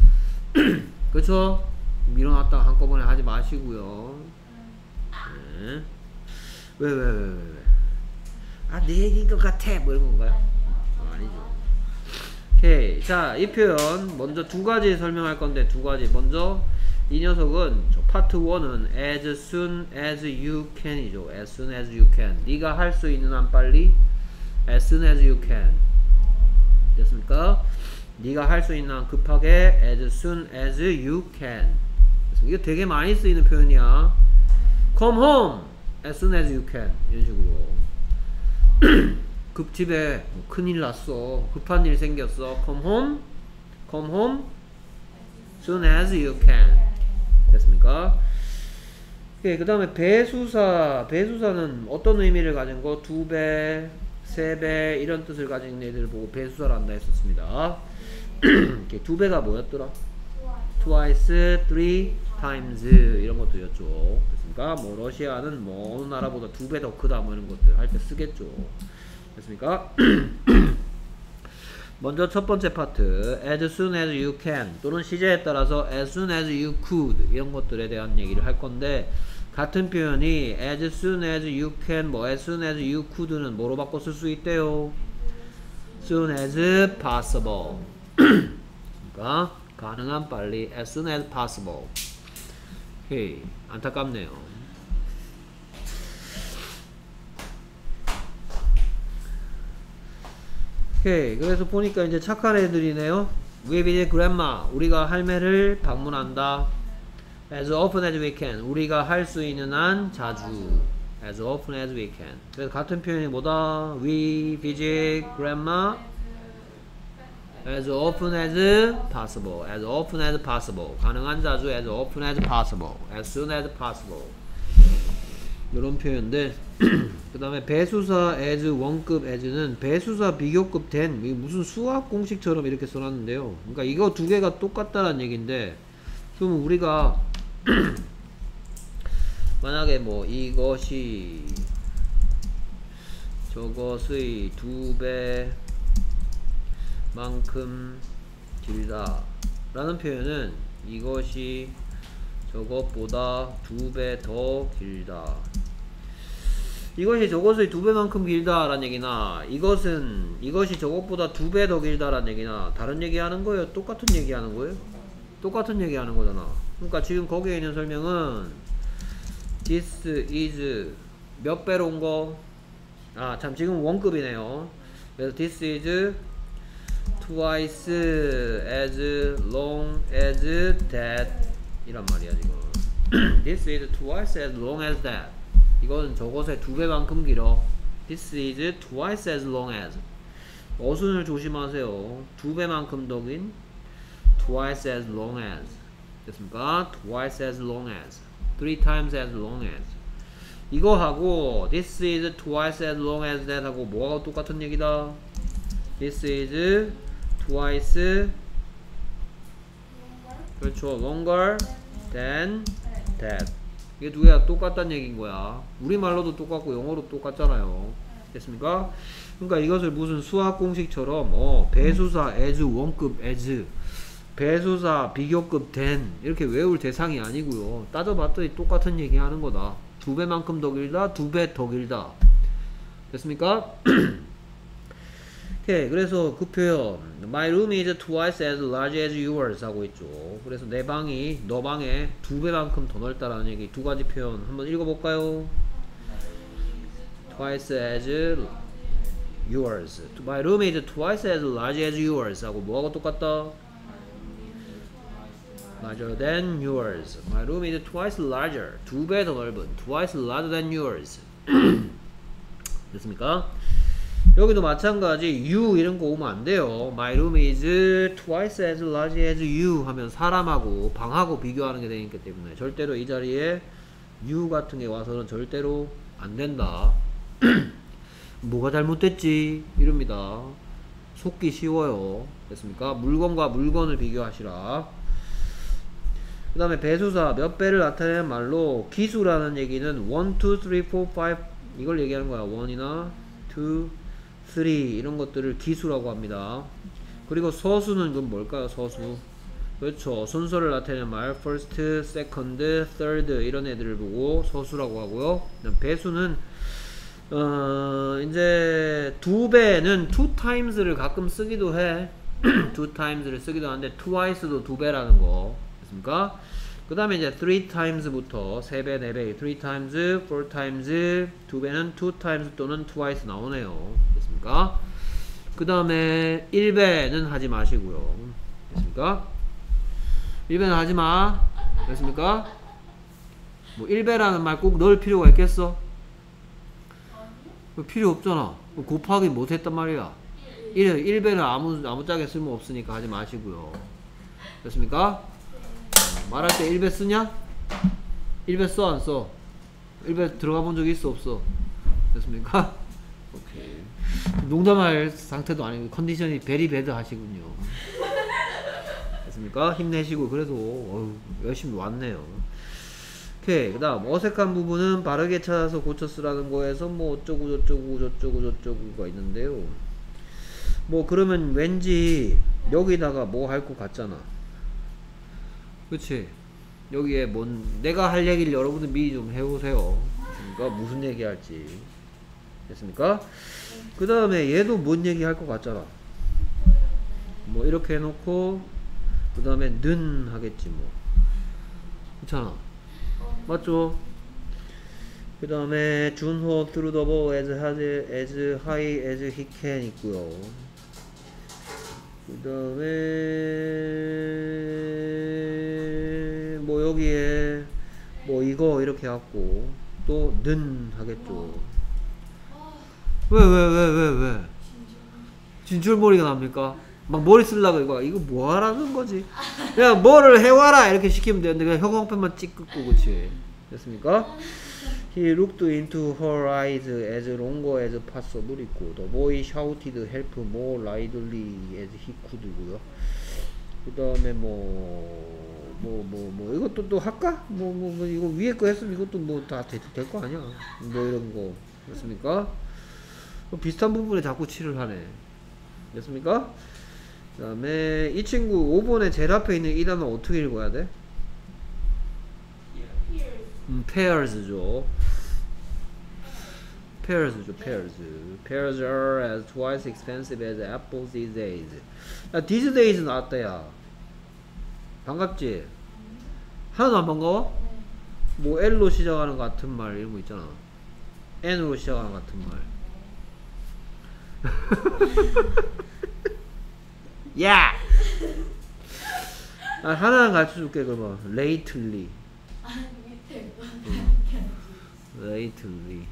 그쵸? 밀어놨다가 한꺼번에 하지 마시고요. 네. 왜, 왜, 왜, 왜, 왜? 아, 내 얘기인 것 같아. 뭐 이런 건가요? 어, 아니죠. 오케이. 자, 이 표현 먼저 두 가지 설명할 건데 두 가지. 먼저 이 녀석은 파트 일은 as soon as you can 이죠. as soon as you can. 네가 할 수 있는 한 빨리 as soon as you can. 됐습니까? 네가 할 수 있는 한 급하게 as soon as you can. 그래서 이거 되게 많이 쓰이는 표현이야. come home as soon as you can. 이런 식으로. 급집에 뭐 큰일 났어. 급한 일 생겼어. come home. come home soon as you can. 됐습니까? 예, 그 다음에 배수사. 배수사는 어떤 의미를 가진 거? 두 배, 세 배 이런 뜻을 가진 애들 보고 배수사를 한다 했었습니다. 두 배가 뭐였더라? twice, three times 이런 것들이었죠. 됐습니까? 뭐 러시아는 뭐 어느 나라보다 두 배 더 크다 뭐 이런 것들 할 때 쓰겠죠. 됐습니까? 먼저 첫 번째 파트 as soon as you can 또는 시제에 따라서 as soon as you could 이런 것들에 대한 얘기를 할 건데 같은 표현이 as soon as you can 뭐 as soon as you could는 뭐로 바꿔 쓸 수 있대요? soon as possible. 그러니까 가능한 빨리 as soon as possible. 오케이. 안타깝네요. 오케이. 그래서 보니까 이제 착한 애들이네요. We visit grandma. 우리가 할매를 방문한다. As often as we can. 우리가 할 수 있는 한 자주. As often as we can. 그래서 같은 표현이 뭐다? We visit grandma as often as possible. As often as possible. 가능한 자주 as often as possible. As soon as possible. 이런 표현들. 그 다음에 배수사 as 원급 as는 배수사 비교급 된 무슨 수학 공식처럼 이렇게 써놨는데요. 그러니까 이거 두 개가 똑같다는 얘기인데 그러면 우리가 만약에 뭐 이것이 저것의 두 배만큼 길다 라는 표현은 이것이 저것보다 두 배 더 길다, 이것이 저것의 두 배만큼 길다 라는 얘기나 이것은 이것이 저것보다 두 배 더 길다 라는 얘기나 다른 얘기 하는 거예요? 똑같은 얘기 하는 거예요? 똑같은 얘기 하는 거잖아. 그러니까 지금 거기에 있는 설명은 this is 몇 배로 온 거? 아 참 지금 원급이네요. 그래서 this is twice as long as that 이란 말이야 지금. this is twice as long as that. 이거는 저것의 두 배만큼 길어. this is twice as long as. 어순을 조심하세요. 두 배만큼 더 긴 twice as long as. 됐습니까? twice as long as. three times as long as. 이거 하고 this is twice as long as that 하고 뭐하고 똑같은 얘기다? this is twice 그렇죠. longer than that. 이게 두 개가 똑같다는 얘기인 거야. 우리말로도 똑같고 영어로 똑같잖아요. 됐습니까? 그러니까 이것을 무슨 수학 공식처럼 어, 배수사 as 원급 as 배수사 비교급 된 이렇게 외울 대상이 아니고요. 따져봤더니 똑같은 얘기 하는 거다. 두 배만큼 더 길다, 두 배 더 길다. 됐습니까? 오케이. 그래서 그 표현 My room is twice as large as yours 하고 있죠. 그래서 내 방이 너 방에 두 배만큼 더 넓다라는 얘기 두 가지 표현 한번 읽어볼까요? Twice as yours. My room is twice as large as yours 하고 뭐하고 똑같다? larger than yours. My room is twice larger. 두 배 더 넓은. twice larger than yours. 됐습니까? 여기도 마찬가지 you 이런 거 오면 안 돼요. My room is twice as large as you 하면 사람하고 방하고 비교하는 게 되기 때문에 절대로 이 자리에 you 같은 게 와서는 절대로 안 된다. 뭐가 잘못됐지? 이럽니다. 속기 쉬워요. 됐습니까? 물건과 물건을 비교하시라. 그 다음에 배수사 몇 배를 나타내는 말로 기수라는 얘기는 일, 이, 삼, 사, 오 이걸 얘기하는 거야. 일이나 이, 삼 이런 것들을 기수라고 합니다. 그리고 서수는 그럼 뭘까요? 서수. 그렇죠. 순서를 나타내는 말 first, second, third 이런 애들을 보고 서수라고 하고요. 배수는 어 이제 두 배는 two times를 가끔 쓰기도 해. two times를 쓰기도 하는데 twice도 두 배라는 거. 됐습니까? 그 다음에 이제 three times부터 세 배, 네 배, three times, four times, 두 배는 two times 또는 twice 나오네요. 됐습니까? 그 다음에 일 배는 하지 마시고요. 됐습니까? 일 배는 하지 마. 됐습니까? 뭐 일 배라는 말 꼭 넣을 필요가 있겠어? 필요 없잖아. 곱하기 못했단 말이야. 일 배는 아무, 아무 짝에 쓸모 없으니까 하지 마시고요. 됐습니까? 말할 때 일 배 쓰냐? 일 배 써, 안 써? 일 배 들어가 본 적이 있어, 없어? 됐습니까? 오케이. 농담할 상태도 아니고 컨디션이 베리 배드 하시군요. 됐습니까? 힘내시고 그래도 어휴, 열심히 왔네요. 오케이. 그 다음 어색한 부분은 바르게 찾아서 고쳐 쓰라는 거에서 뭐 어쩌고 저쩌고 저쩌고 저쩌고가 있는데요. 뭐 그러면 왠지 여기다가 뭐 할 것 같잖아. 그치? 여기에 뭔 내가 할 얘기를 여러분들 미리 좀 해보세요. 그러니까 무슨 얘기 할지. 됐습니까? 그 다음에 얘도 뭔 얘기 할 것 같잖아. 뭐 이렇게 해놓고 그 다음에 는 하겠지 뭐. 그렇잖아. 맞죠? 그 다음에 준호 through the ball as hard as high as he can 있고요. 그 다음에 뭐 여기에 뭐 이거 이렇게 갖고 또 는 하겠죠. 왜 왜 왜 왜 왜 진출머리가 납니까? 막 머리 쓰려고 이거 이거 뭐 하라는 거지? 그냥 뭐를 해와라 이렇게 시키면 되는데 그냥 형광펜만 찍고 그치? 됐습니까? He looked into her eyes as long as possible 있고 The boy shouted help more loudly as he could고요. 그 다음에 뭐 뭐 뭐 뭐 이것도 또 할까? 뭐 뭐 뭐 이거 위에 거 했으면 이것도 뭐 다 될 거 아니야? 뭐 이런 거 됐습니까? 비슷한 부분에 자꾸 칠을 하네. 됐습니까? 그 다음에 이 친구 오 번에 제일 앞에 있는 이 단어 어떻게 읽어야 돼? 음, pairs죠. pairs죠, pairs. Pairs are as twice expensive as apples these days. 야, these days 나왔다, 야. 반갑지? 하나도 안 반가워? 뭐, L로 시작하는 같은 말, 이런 거 있잖아. N으로 시작하는 같은 말. 야! 아, 하나는 가르쳐 줄게, 그러면. lately. 아니 밑에 거. lately.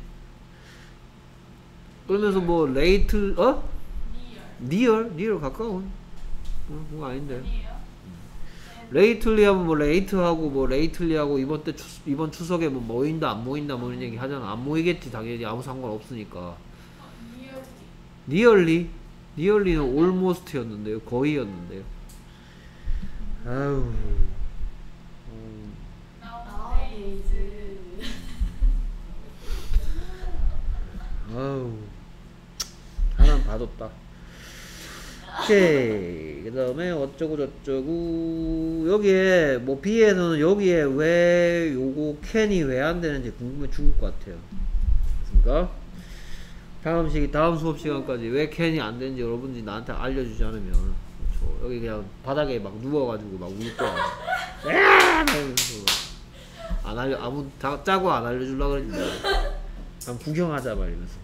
그러면서 뭐 lately 어? near near 가까운 어, 그거 아닌데. 아니에요? lately 하면 뭐 late 하고 뭐 lately 하고 이번 때 추, 이번 추석에 뭐 모인다 안 모인다 뭐 이런 얘기 하잖아. 안 모이겠지 당연히 아무 상관 없으니까. nearly nearly는 almost였는데요. 거의였는데요. 아우. 음. nowadays. 아우. 하나는 봐뒀다. 오케이. 그 다음에 어쩌고 저쩌고 여기에 뭐 B에서는 여기에 왜 요거 can이 왜 안 되는지 궁금해 죽을 것 같아요. 됐습니까? 다음 시기 다음 수업 시간까지 왜 can이 안 되는지 여러분들이 나한테 알려주지 않으면 그렇죠. 여기 그냥 바닥에 막 누워가지고 막 울 거야. 안 알려 아무 다, 짜고 안 알려주려고 그러지. 그냥 구경하자 말이면서.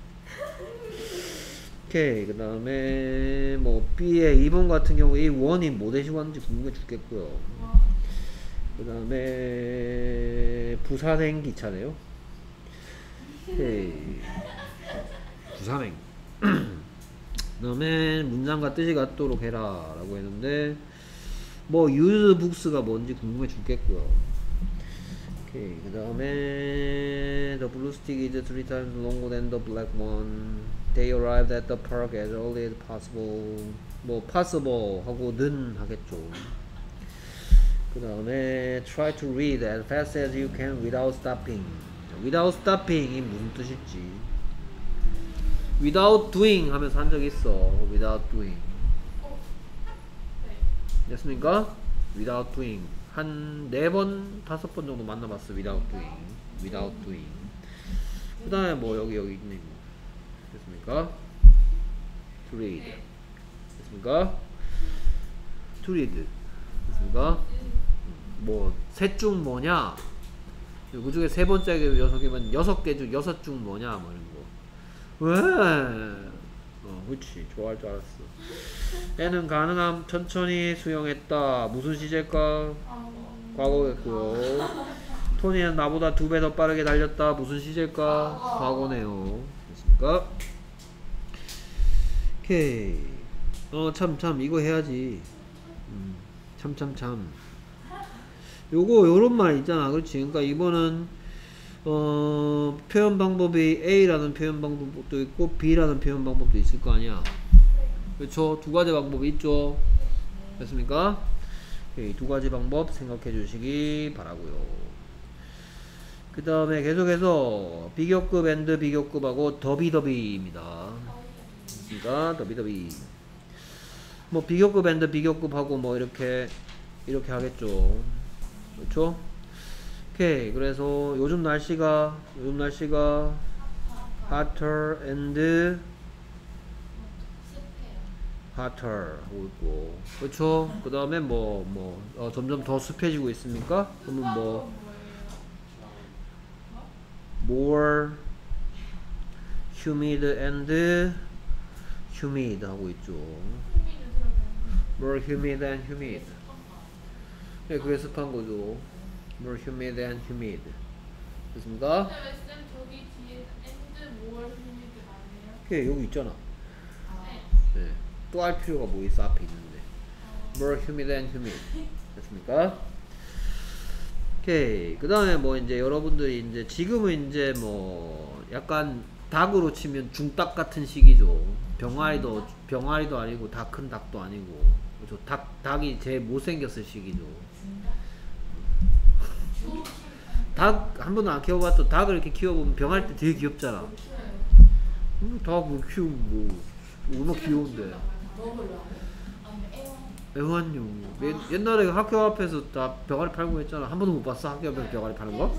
오케이. 그 다음에 뭐 B의 이 번 같은 경우 이 원이 뭐 대시고 하는지 궁금해 죽겠고요. 그 다음에 부산행 기차네요. 오케이. 부산행. 그 다음에 문장과 뜻이 같도록 해라 라고 했는데 뭐 use books가 뭔지 궁금해 죽겠고요. 오케이. 그 다음에 the blue stick is three times longer than the black one. They arrived at the park as early as possible. 뭐 possible 하고 는 하겠죠. 그 다음에 try to read as fast as you can without stopping. without stopping이 무슨 뜻일지. without doing 하면서 한 적 있어. without doing. 됐습니까? without doing. 한 네 번, 다섯 번 정도 만나봤어. without doing. without doing. 그 다음에 뭐 여기 여기 있네. 됐습니까? to read. 됐습니까? to read. 됐습니까? 뭐 셋 중 뭐냐? 그 중에 세 번째 여섯 개면 여섯 개 중 여섯 중 뭐냐? 뭐 이런 거. 왜? 어, 그렇지. 좋아할 줄 알았어. 얘는 가능함 천천히 수영했다. 무슨 시제일까? 과거겠고요. 토니는 나보다 두 배 더 빠르게 달렸다. 무슨 시제일까? 과거네요. 됐습니까? 오케이. 어, 참, 참, 이거 해야지. 음, 참, 참, 참. 요거, 요런 말 있잖아. 그렇지. 그러니까 이거는, 어, 표현 방법이 A라는 표현 방법도 있고, B라는 표현 방법도 있을 거 아니야. 그렇죠? 두 가지 방법이 있죠. 됐습니까? 오케이, 두 가지 방법 생각해 주시기 바라고요. 그 다음에 계속해서 비교급 앤드 비교급하고 더비더비입니다. 그러니까 더비더비. 뭐 비교급 앤드 비교급하고 뭐 이렇게 이렇게 하겠죠. 그렇죠? 오케이. 그래서 요즘 날씨가 요즘 날씨가 hotter and hotter 하고 있고, 그렇죠? 그 다음에 뭐 뭐 어, 점점 더 습해지고 있습니까? 그러면 뭐 more humid and humid 하고 있죠. more humid and humid. 네, 그게 습한 거죠. more humid and humid. 됐습니까? 근데 왜 쌤 저기 뒤에 and more humid 맞네요? 그게 여기 있잖아. 네. 네. 또 할 필요가 뭐 있어? 앞에 있는데. more humid and humid. 됐습니까? 오케이. 그 다음에 뭐 이제 여러분들이 이제 지금은 이제 뭐 약간 닭으로 치면 중닭 같은 시기죠. 병아리도 병아리도 아니고 다 큰 닭도 아니고, 그렇죠? 닭 닭이 제일 못생겼을 시기죠. 닭 한 번도 안 키워봤죠. 닭을 이렇게 키워보면 병아리 때 되게 귀엽잖아. 음, 닭을 키우면 뭐 얼마나 귀여운데. 애완용. 옛날에 학교 앞에서 다 병아리 팔고 했잖아. 한 번도 못 봤어? 학교 앞에서 병아리 파는 거?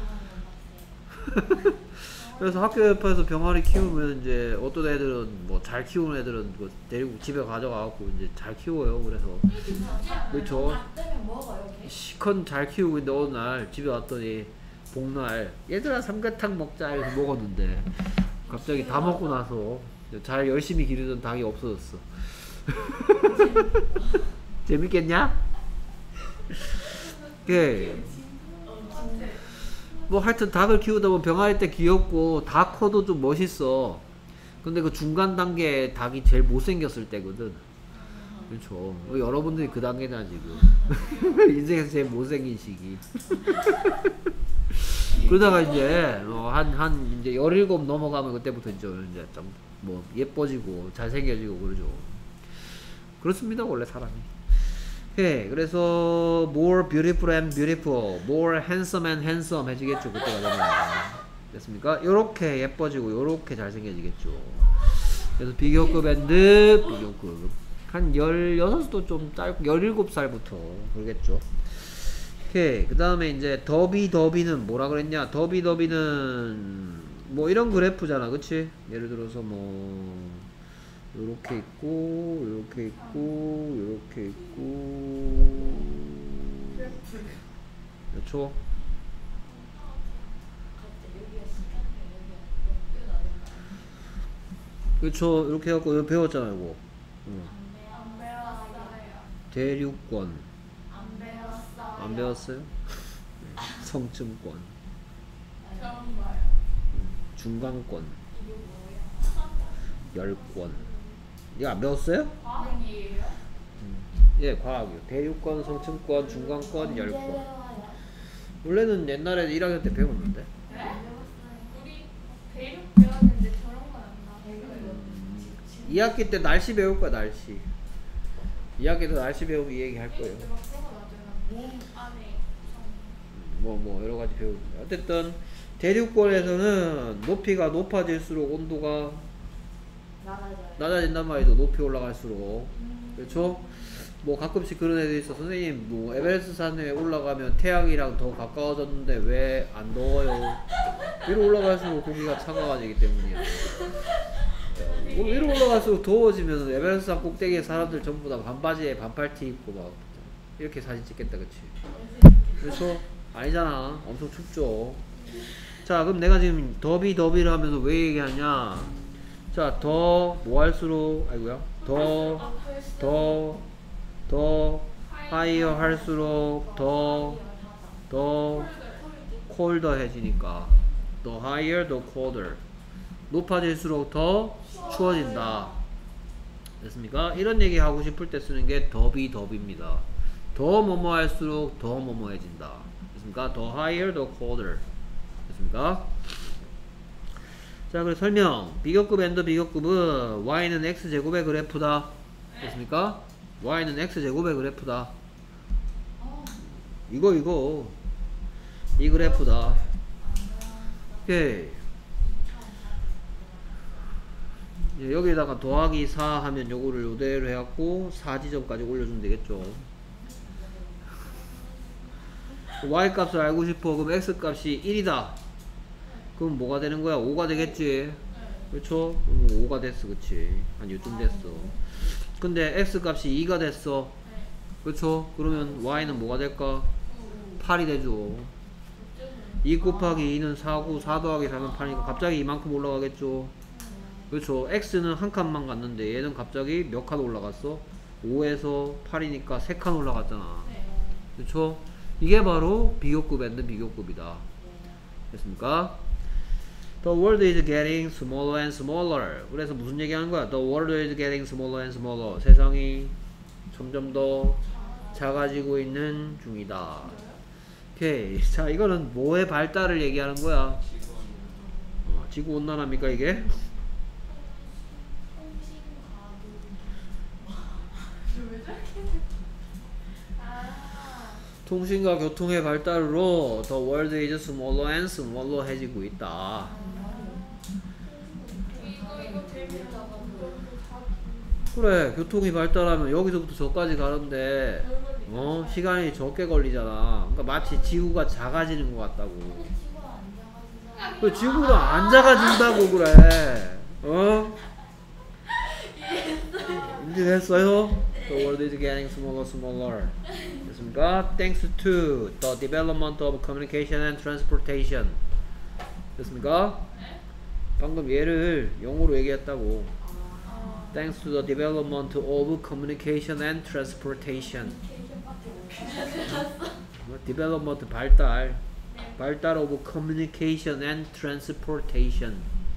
그래서 학교 옆에서 병아리 키우면 이제 어떤 애들은 뭐 잘 키우는 애들은 뭐 데리고 집에 가져가갖고 이제 잘 키워요. 그래서 그렇죠. 시컨 잘 키우고 있는데 어느 날 집에 왔더니 복날 얘들아 삼계탕 먹자 해서 먹었는데 갑자기 다 먹고 나서 잘 열심히 기르던 닭이 없어졌어. 재밌겠냐? 예. 뭐 하여튼 닭을 키우다 보면 병아리 때 귀엽고 닭 커도 좀 멋있어. 근데 그 중간 단계 닭이 제일 못생겼을 때거든. 그렇죠. 여러분들이 그 단계잖아 지금. 인생에서 제일 못생긴 시기. 그러다가 이제 한 한 이제 열일곱 넘어가면 그때부터 이제 이제 좀 뭐 예뻐지고 잘생겨지고 그러죠. 그렇습니다 원래 사람이. 예, 그래서 more beautiful and beautiful, more handsome and handsome 해지겠죠 그때가 되면. 됐습니까? 요렇게 예뻐지고 요렇게 잘생겨지겠죠. 그래서 비교급 앤드 비교급 한 열여섯도 좀 짧고 열일곱 살부터 그러겠죠. 오케이. 그 다음에 이제 더비 더비는 뭐라 그랬냐? 더비 더비는 뭐 이런 그래프잖아, 그치? 예를 들어서 뭐 요렇게 있고 요렇게 있고 요렇게 있고 그렇죠? 그렇죠. 이렇게 해갖고 이거 배웠잖아 이거. 응. 안 배웠어요. 대륙권 안 배웠어요. 안 배웠어요? 성층권 처음 봐요. 중간권 이게 뭐야? 열권. 이거 안 배웠어요? 과학이에요? 예, 과학이요. 대륙권, 성층권, 중간권, 열권. 원래는 옛날에 일 학년 때 배웠는데. 네? 우리 대륙 배웠는데 저런 건 안 나와요. 이 학기 때 날씨 배울 거야, 날씨. 이 학기 때 날씨 배우면 이 얘기 할 거예요. 막 그런 거 나잖아. 몸 안에 뭐, 뭐, 여러 가지 배우는데. 어쨌든, 대륙권에서는 높이가 높아질수록 온도가 낮아진단 말이죠. 높이 올라갈수록. 그렇죠? 뭐 가끔씩 그런 애들 있어. 선생님 뭐 에베레스트 산에 올라가면 태양이랑 더 가까워졌는데 왜 안 더워요? 위로 올라갈수록 공기가 차가워지기 때문이야. 뭐 위로 올라갈수록 더워지면 에베레스트 산 꼭대기에 사람들 전부 다 반바지에 반팔티 입고 막 이렇게 사진 찍겠다, 그치? 그렇죠? 아니잖아. 엄청 춥죠. 자, 그럼 내가 지금 더비 더비를 하면서 왜 얘기하냐? 자, 더 뭐 할수록 아이고야. 더 더 더 하이어 할수록 더 더 콜더해지니까 더 higher, 더 colder. 높아질수록 더 추워진다. 됐습니까? 이런 얘기 하고 싶을 때 쓰는 게 더비 더비입니다. 더 뭐뭐 할수록 더 뭐뭐해진다. 됐습니까? 더 higher, 더 colder. 됐습니까? 자, 그래서 설명. 비교급 앤더 비교급은 y는 x제곱의 그래프다. 됐습니까? y는 x제곱의 그래프다. 이거 이거 이 그래프다. 오케이. 예, 여기에다가 더하기 사 하면 요거를 요대로 해갖고 사 지점까지 올려주면 되겠죠. y 값을 알고 싶어. 그럼 x 값이 일이다. 그럼 뭐가 되는 거야? 오가 되겠지. 그렇죠? 그럼 오가 됐어. 그치? 한 요쯤 됐어. 근데 x 값이 이가 됐어. 그렇죠? 그러면 y는 뭐가 될까? 팔이 되죠. 이 곱하기 이는 사고 사 더하기 사면 팔이니까 갑자기 이만큼 올라가겠죠. 그렇죠. x는 한 칸만 갔는데 얘는 갑자기 몇 칸 올라갔어? 오에서 팔이니까 세 칸 올라갔잖아. 그렇죠? 이게 바로 비교급 앤드 비교급이다. 됐습니까? The world is getting smaller and smaller. 그래서 무슨 얘기하는 거야? The world is getting smaller and smaller. 세상이 점점 더 작아지고 있는 중이다. 오케이. 자, 이거는 뭐의 발달을 얘기하는 거야? 어, 지구온난화입니까 이게? 통신과 교통의 발달으로 The world is smaller and smaller 해지고 있다. 그래, 교통이 발달하면 여기서부터 저까지 가는데 어 시간이 적게 걸리잖아. 그러니까 마치 지구가 작아지는 것 같다고. 그 지구가 안 작아진다고 그래. 어? 인증했어요? The world is getting smaller, smaller. 됐습니까? Thanks to the development of communication and transportation. 됐습니까? 방금 얘를 영어로 얘기했다고. Thanks to the development of communication and transportation. development 발달. 발달 of communication and transportation.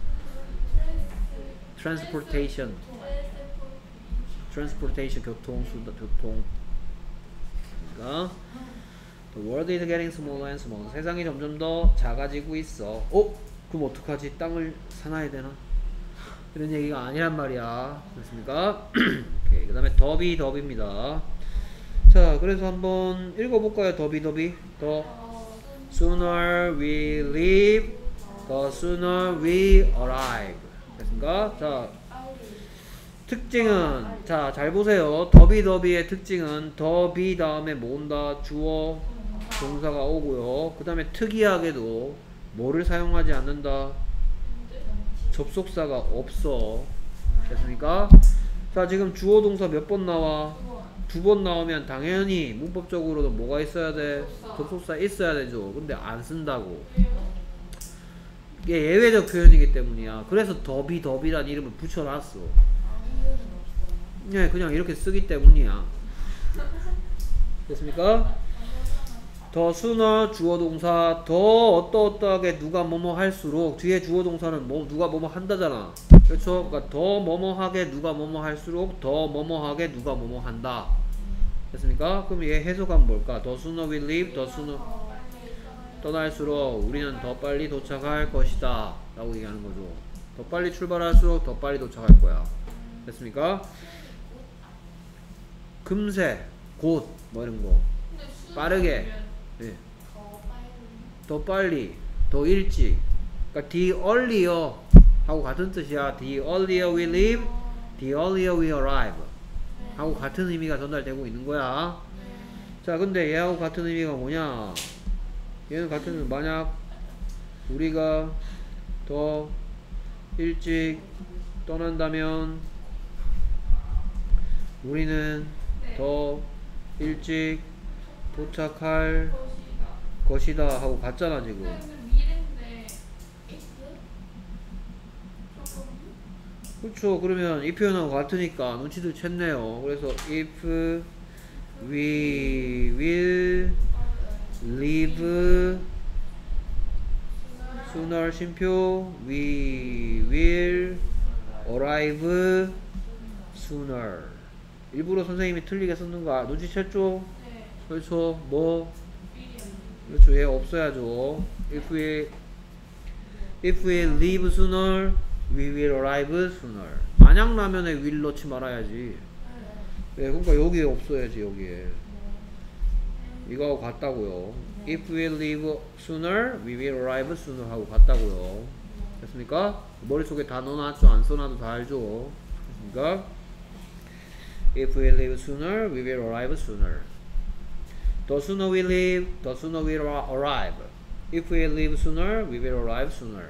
transportation. transportation 교통 수다 교통. 그러니까 the world is getting smaller and smaller. 세상이 점점 더 작아지고 있어. 어? 그럼 어떡하지? 땅을 사놔야 되나? 이런 얘기가 아니란 말이야. 됐습니까? 오케이. 그 다음에 더비 더비입니다. 자, 그래서 한번 읽어볼까요? 더비 더비. The sooner we leave, the sooner we arrive. 됐습니까? 자, 특징은, 자, 잘 보세요. 더비 더비의 특징은 더비 다음에 뭐 온다? 주어 동사가 오고요. 그 다음에 특이하게도 뭐를 사용하지 않는다? 접속사가 없어. 됐습니까? 자, 지금 주어 동사 몇 번 나와? 두 번 나오면 당연히 문법적으로도 뭐가 있어야 돼? 접속사 있어야 되죠. 근데 안 쓴다고. 이게 예외적 표현이기 때문이야. 그래서 더비 더비란 이름을 붙여놨어. 네, 그냥 이렇게 쓰기 때문이야. 됐습니까? 더 sooner 주어 동사 더 어떠어떠하게 누가 뭐뭐 할수록 뒤에 주어 동사는 뭐 누가 뭐뭐 한다잖아. 그렇죠? 그러니까 더 뭐뭐하게 누가 뭐뭐 할수록 더 뭐뭐하게 누가 뭐뭐 한다. 됐습니까? 그럼 얘 해석은 뭘까? 더 sooner we leave, 더 sooner 떠날수록 우리는 더 빨리 도착할 것이다 라고 얘기하는 거죠. 더 빨리 출발할수록 더 빨리 도착할 거야. 됐습니까? 금세, 곧, 뭐 이런 거. 빠르게, 예. 더 빨리, 더 일찍. 그러니까 the earlier 하고 같은 뜻이야. The earlier we leave, the earlier we arrive 하고 같은 의미가 전달되고 있는 거야. 자, 근데 얘하고 같은 의미가 뭐냐? 얘는 같은 의미, 만약 우리가 더 일찍 떠난다면 우리는 더 일찍 도착할 것이다 하고 같잖아 지금. 그렇죠. 그러면 이 표현하고 같으니까 눈치도 챘네요. 그래서 if we will leave sooner 쉼표 we will arrive sooner. 일부러 선생님이 틀리게 썼는 거 눈치챘죠? 네. 그렇죠. 뭐 미리. 그렇죠. 얘 없어야죠. if we if we leave sooner we will arrive sooner. 만약 라면에 will 넣지 말아야지. 네, 그러니까 여기에 없어야지. 여기에 이거하고 같다고요. if we leave sooner we will arrive sooner 하고 같다고요. 됐습니까? 머릿속에 다 넣어놨죠. 안 써놔도 다 알죠. 됐습니까? if we leave sooner we will arrive sooner. the sooner we leave the sooner we will arrive. if we leave sooner we will arrive sooner.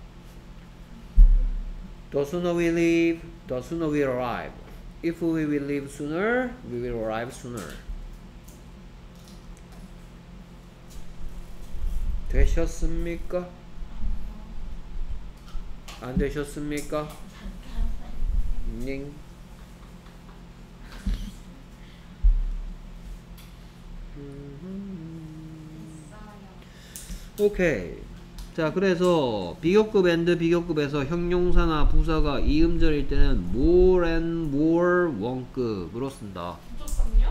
the sooner we leave the sooner we arrive. if we will leave sooner we will arrive sooner. 되셨습니까? 안 되셨습니까? 닝. 오케이. 자, 그래서 비교급 앤드 비교급에서 형용사나 부사가 이음절일 때는 more and more 원급으로 쓴다. 무조건요?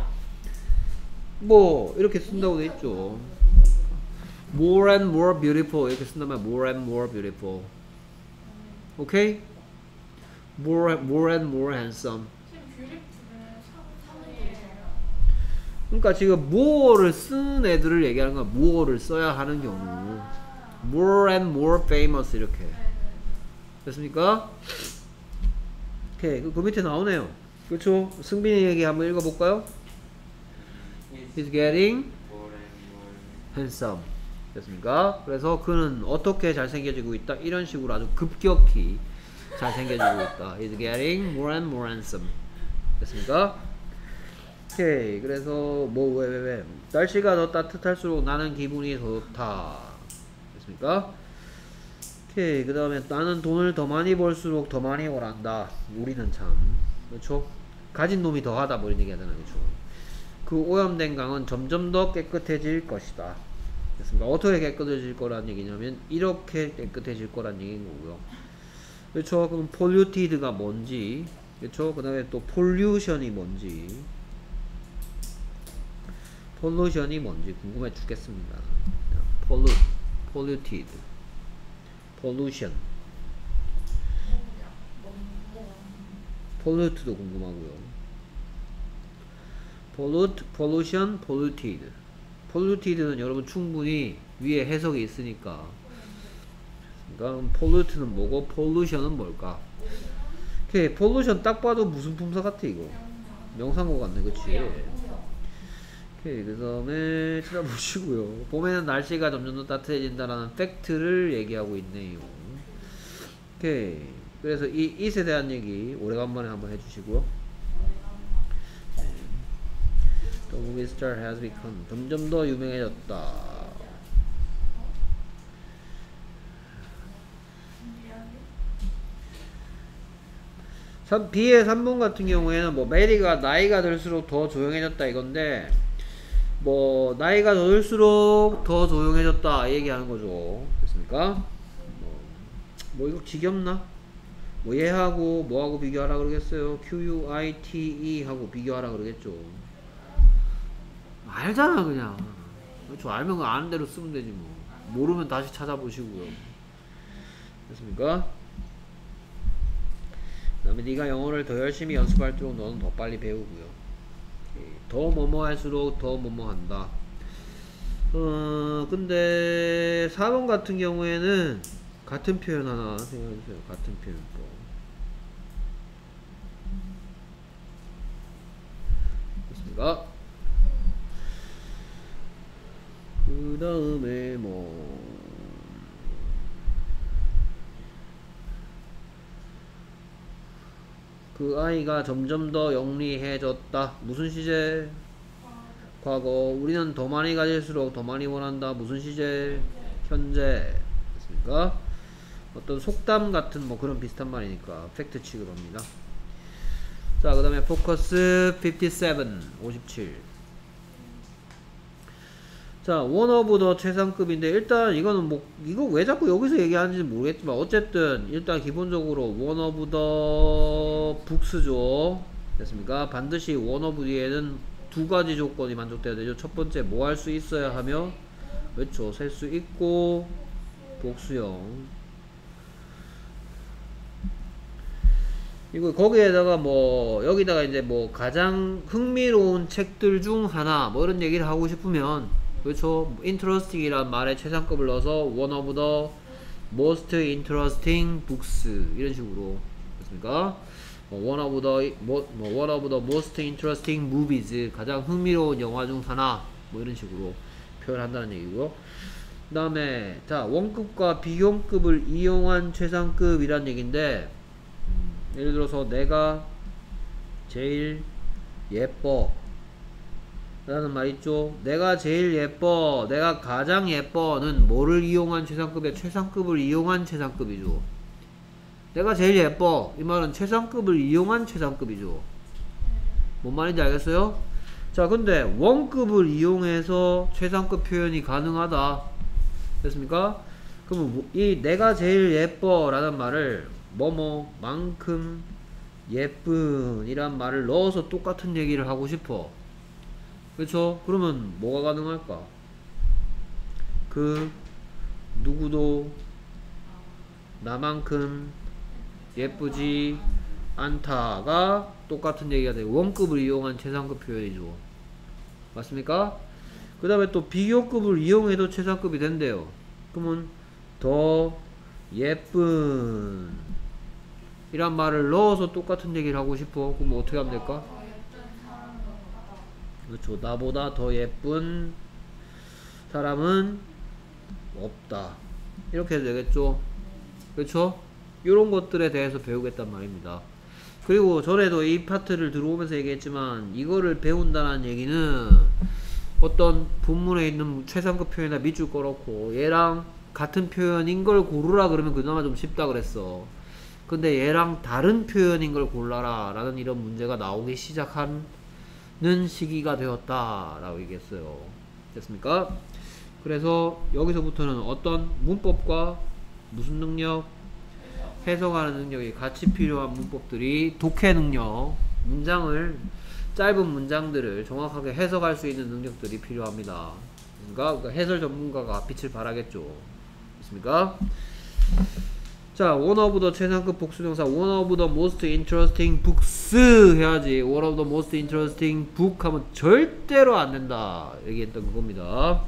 뭐 이렇게 쓴다고 돼 있죠. more and more beautiful 이렇게 쓴다면 more and more beautiful. 오케이? more more and more handsome. 지금 뷰리풀은 사무예요. 그러니까 지금 more를 쓰는 애들을 얘기하는 거야. more를 써야 하는 경우. more and more famous 이렇게. 됐습니까? 오케이. 그, 그 밑에 나오네요. 그렇죠? 승빈이 얘기 한번 읽어볼까요? He's getting more and more handsome. 됐습니까? 그래서 그는 어떻게 잘생겨지고 있다? 이런 식으로 아주 급격히 잘생겨지고 있다. He's getting more and more handsome. 됐습니까? 오케이. 그래서 뭐 왜 왜 왜 날씨가 더 따뜻할수록 나는 기분이 더 좋다. 됐습니까? 오케이. 그 다음에 나는 돈을 더 많이 벌수록 더 많이 벌한다. 우리는 참 그렇죠? 가진 놈이 더 하다 뭐 이런 얘기 하잖아요. 그렇죠? 그 오염된 강은 점점 더 깨끗해질 것이다. 됐습니까? 어떻게 깨끗해질 거란 얘기냐면 이렇게 깨끗해질 거란 얘기인 거고요. 그렇죠? 그럼 polluted가 뭔지, 그렇죠? 그 다음에 또 pollution이 뭔지, pollution이 뭔지 궁금해 죽겠습니다. pollute, polluted, pollution, pollute도 궁금하고요. pollute, pollution, polluted. polluted는 여러분 충분히 위에 해석이 있으니까. 그러니까 pollute는 뭐고 pollution은 뭘까? 오케이, pollution 딱 봐도 무슨 품사 같아 이거? 명상어 같네, 그치? 오케이, 그 다음에 찾아보시고요. 봄에는 날씨가 점점 더 따뜻해진다라는 팩트를 얘기하고 있네요. 오케이, 그래서 이 it에 대한 얘기 오래간만에 한번 해주시고요. The movie star has become 점점 더 유명해졌다. B의 삼 번 같은 경우에는 뭐 메리가 나이가 들수록 더 조용해졌다 이건데 뭐 나이가 더 들수록 더 조용해졌다 얘기하는 거죠. 됐습니까? 뭐, 뭐 이거 지겹나? 뭐 얘하고 뭐하고 비교하라 그러겠어요? Q-U-I-T-E 하고 비교하라 그러겠죠. 알잖아 그냥. 그렇죠. 알면 아는 대로 쓰면 되지 뭐. 모르면 다시 찾아보시고요. 됐습니까? 그 다음에 네가 영어를 더 열심히 연습할수록 너는 더 빨리 배우고요. 더 뭐뭐 할수록 더 뭐뭐 한다. 어 근데 사 번 같은 경우에는 같은 표현 하나 생각해주세요. 같은 표현 또. 됐습니까? 그 다음에 뭐 그 아이가 점점 더 영리해졌다. 무슨 시제? 과거. 우리는 더 많이 가질수록 더 많이 원한다. 무슨 시제? 현재. 됐습니까? 어떤 속담 같은 뭐 그런 비슷한 말이니까 팩트 취급합니다. 자, 그 다음에 포커스 오십칠, 오십칠. 자, one of the 최상급인데 일단 이거는 뭐 이거 왜 자꾸 여기서 얘기하는지 모르겠지만 어쨌든 일단 기본적으로 one of the books죠. 됐습니까? 반드시 one of 뒤에는 두 가지 조건이 만족돼야 되죠. 첫 번째 뭐 할 수 있어야 하며 그렇죠. 셀 수 있고 복수형. 이거 거기에다가 뭐 여기다가 이제 뭐 가장 흥미로운 책들 중 하나 뭐 이런 얘기를 하고 싶으면 그렇죠. interesting이란 말에 최상급을 넣어서 one of the most interesting books 이런 식으로 됐습니까? one of the 뭐, 뭐 one of the most interesting movies 가장 흥미로운 영화 중 하나 뭐 이런 식으로 표현한다는 얘기고요. 그 다음에 자 원급과 비용급을 이용한 최상급이란 얘기인데 음, 예를 들어서 내가 제일 예뻐 라는 말 있죠. 내가 제일 예뻐 내가 가장 예뻐는 뭐를 이용한 최상급이야? 최상급을 이용한 최상급이죠. 내가 제일 예뻐 이 말은 최상급을 이용한 최상급이죠. 뭔 말인지 알겠어요? 자 근데 원급을 이용해서 최상급 표현이 가능하다 됐습니까? 그럼 이 내가 제일 예뻐 라는 말을 뭐뭐 만큼 예쁜 이란 말을 넣어서 똑같은 얘기를 하고 싶어. 그렇죠? 그러면 뭐가 가능할까? 그 누구도 나만큼 예쁘지 않다가 똑같은 얘기가 돼요. 원급을 이용한 최상급 표현이죠. 맞습니까? 그 다음에 또 비교급을 이용해도 최상급이 된대요. 그러면 더 예쁜 이란 말을 넣어서 똑같은 얘기를 하고 싶어. 그럼 어떻게 하면 될까? 그렇죠. 나보다 더 예쁜 사람은 없다. 이렇게 해도 되겠죠. 그렇죠? 이런 것들에 대해서 배우겠단 말입니다. 그리고 전에도 이 파트를 들어오면서 얘기했지만 이거를 배운다는 얘기는 어떤 본문에 있는 최상급 표현이나 밑줄 꺼놓고 얘랑 같은 표현인 걸 고르라 그러면 그나마 좀 쉽다 그랬어. 근데 얘랑 다른 표현인 걸 골라라 라는 이런 문제가 나오기 시작하는 시기가 되었다 라고 얘기했어요. 됐습니까? 그래서 여기서부터는 어떤 문법과 무슨 능력? 해석하는 능력이 같이 필요한 문법들이 독해 능력, 문장을 짧은 문장들을 정확하게 해석할 수 있는 능력들이 필요합니다. 그러니까, 그러니까 해설 전문가가 빛을 발하겠죠. 됐습니까? 자, one of the 최상급 복수명사 one of the most interesting books 해야지. one of the most interesting book 하면 절대로 안 된다 얘기했던 그겁니다.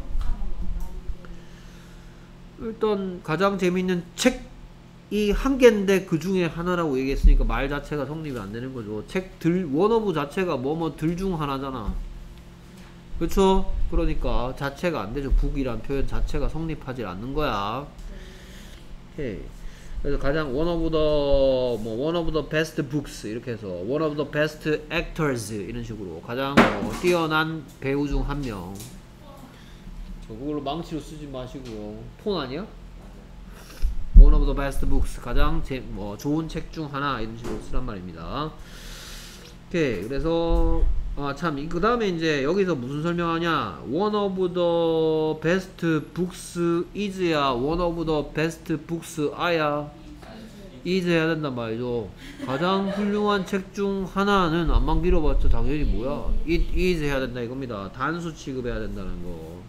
일단 가장 재밌는 책이 한 개인데 그 중에 하나라고 얘기했으니까 말 자체가 성립이 안 되는 거죠. 책들 one of 자체가 뭐뭐 들 중 하나잖아. 그렇죠? 그러니까 자체가 안 되죠. 북이란 표현 자체가 성립하지 않는 거야. 오케이. 그래서 가장 one of the 뭐 one of the best books 이렇게 해서 one of the best actors 이런 식으로 가장 뭐 뛰어난 배우 중 한 명. 저 그걸로 망치로 쓰지 마시고요. 폰 아니야? one of the best books 가장 제, 뭐 좋은 책 중 하나 이런 식으로 쓰란 말입니다. 오케이. 그래서 아 참 그 다음에 이제 여기서 무슨 설명하냐? one of the best books is야 one of the best books are야 is 해야 된단 말이죠. 가장 훌륭한 책 중 하나는 안만 길어봤자 당연히 뭐야? it is 해야 된다 이겁니다. 단수 취급해야 된다는 거.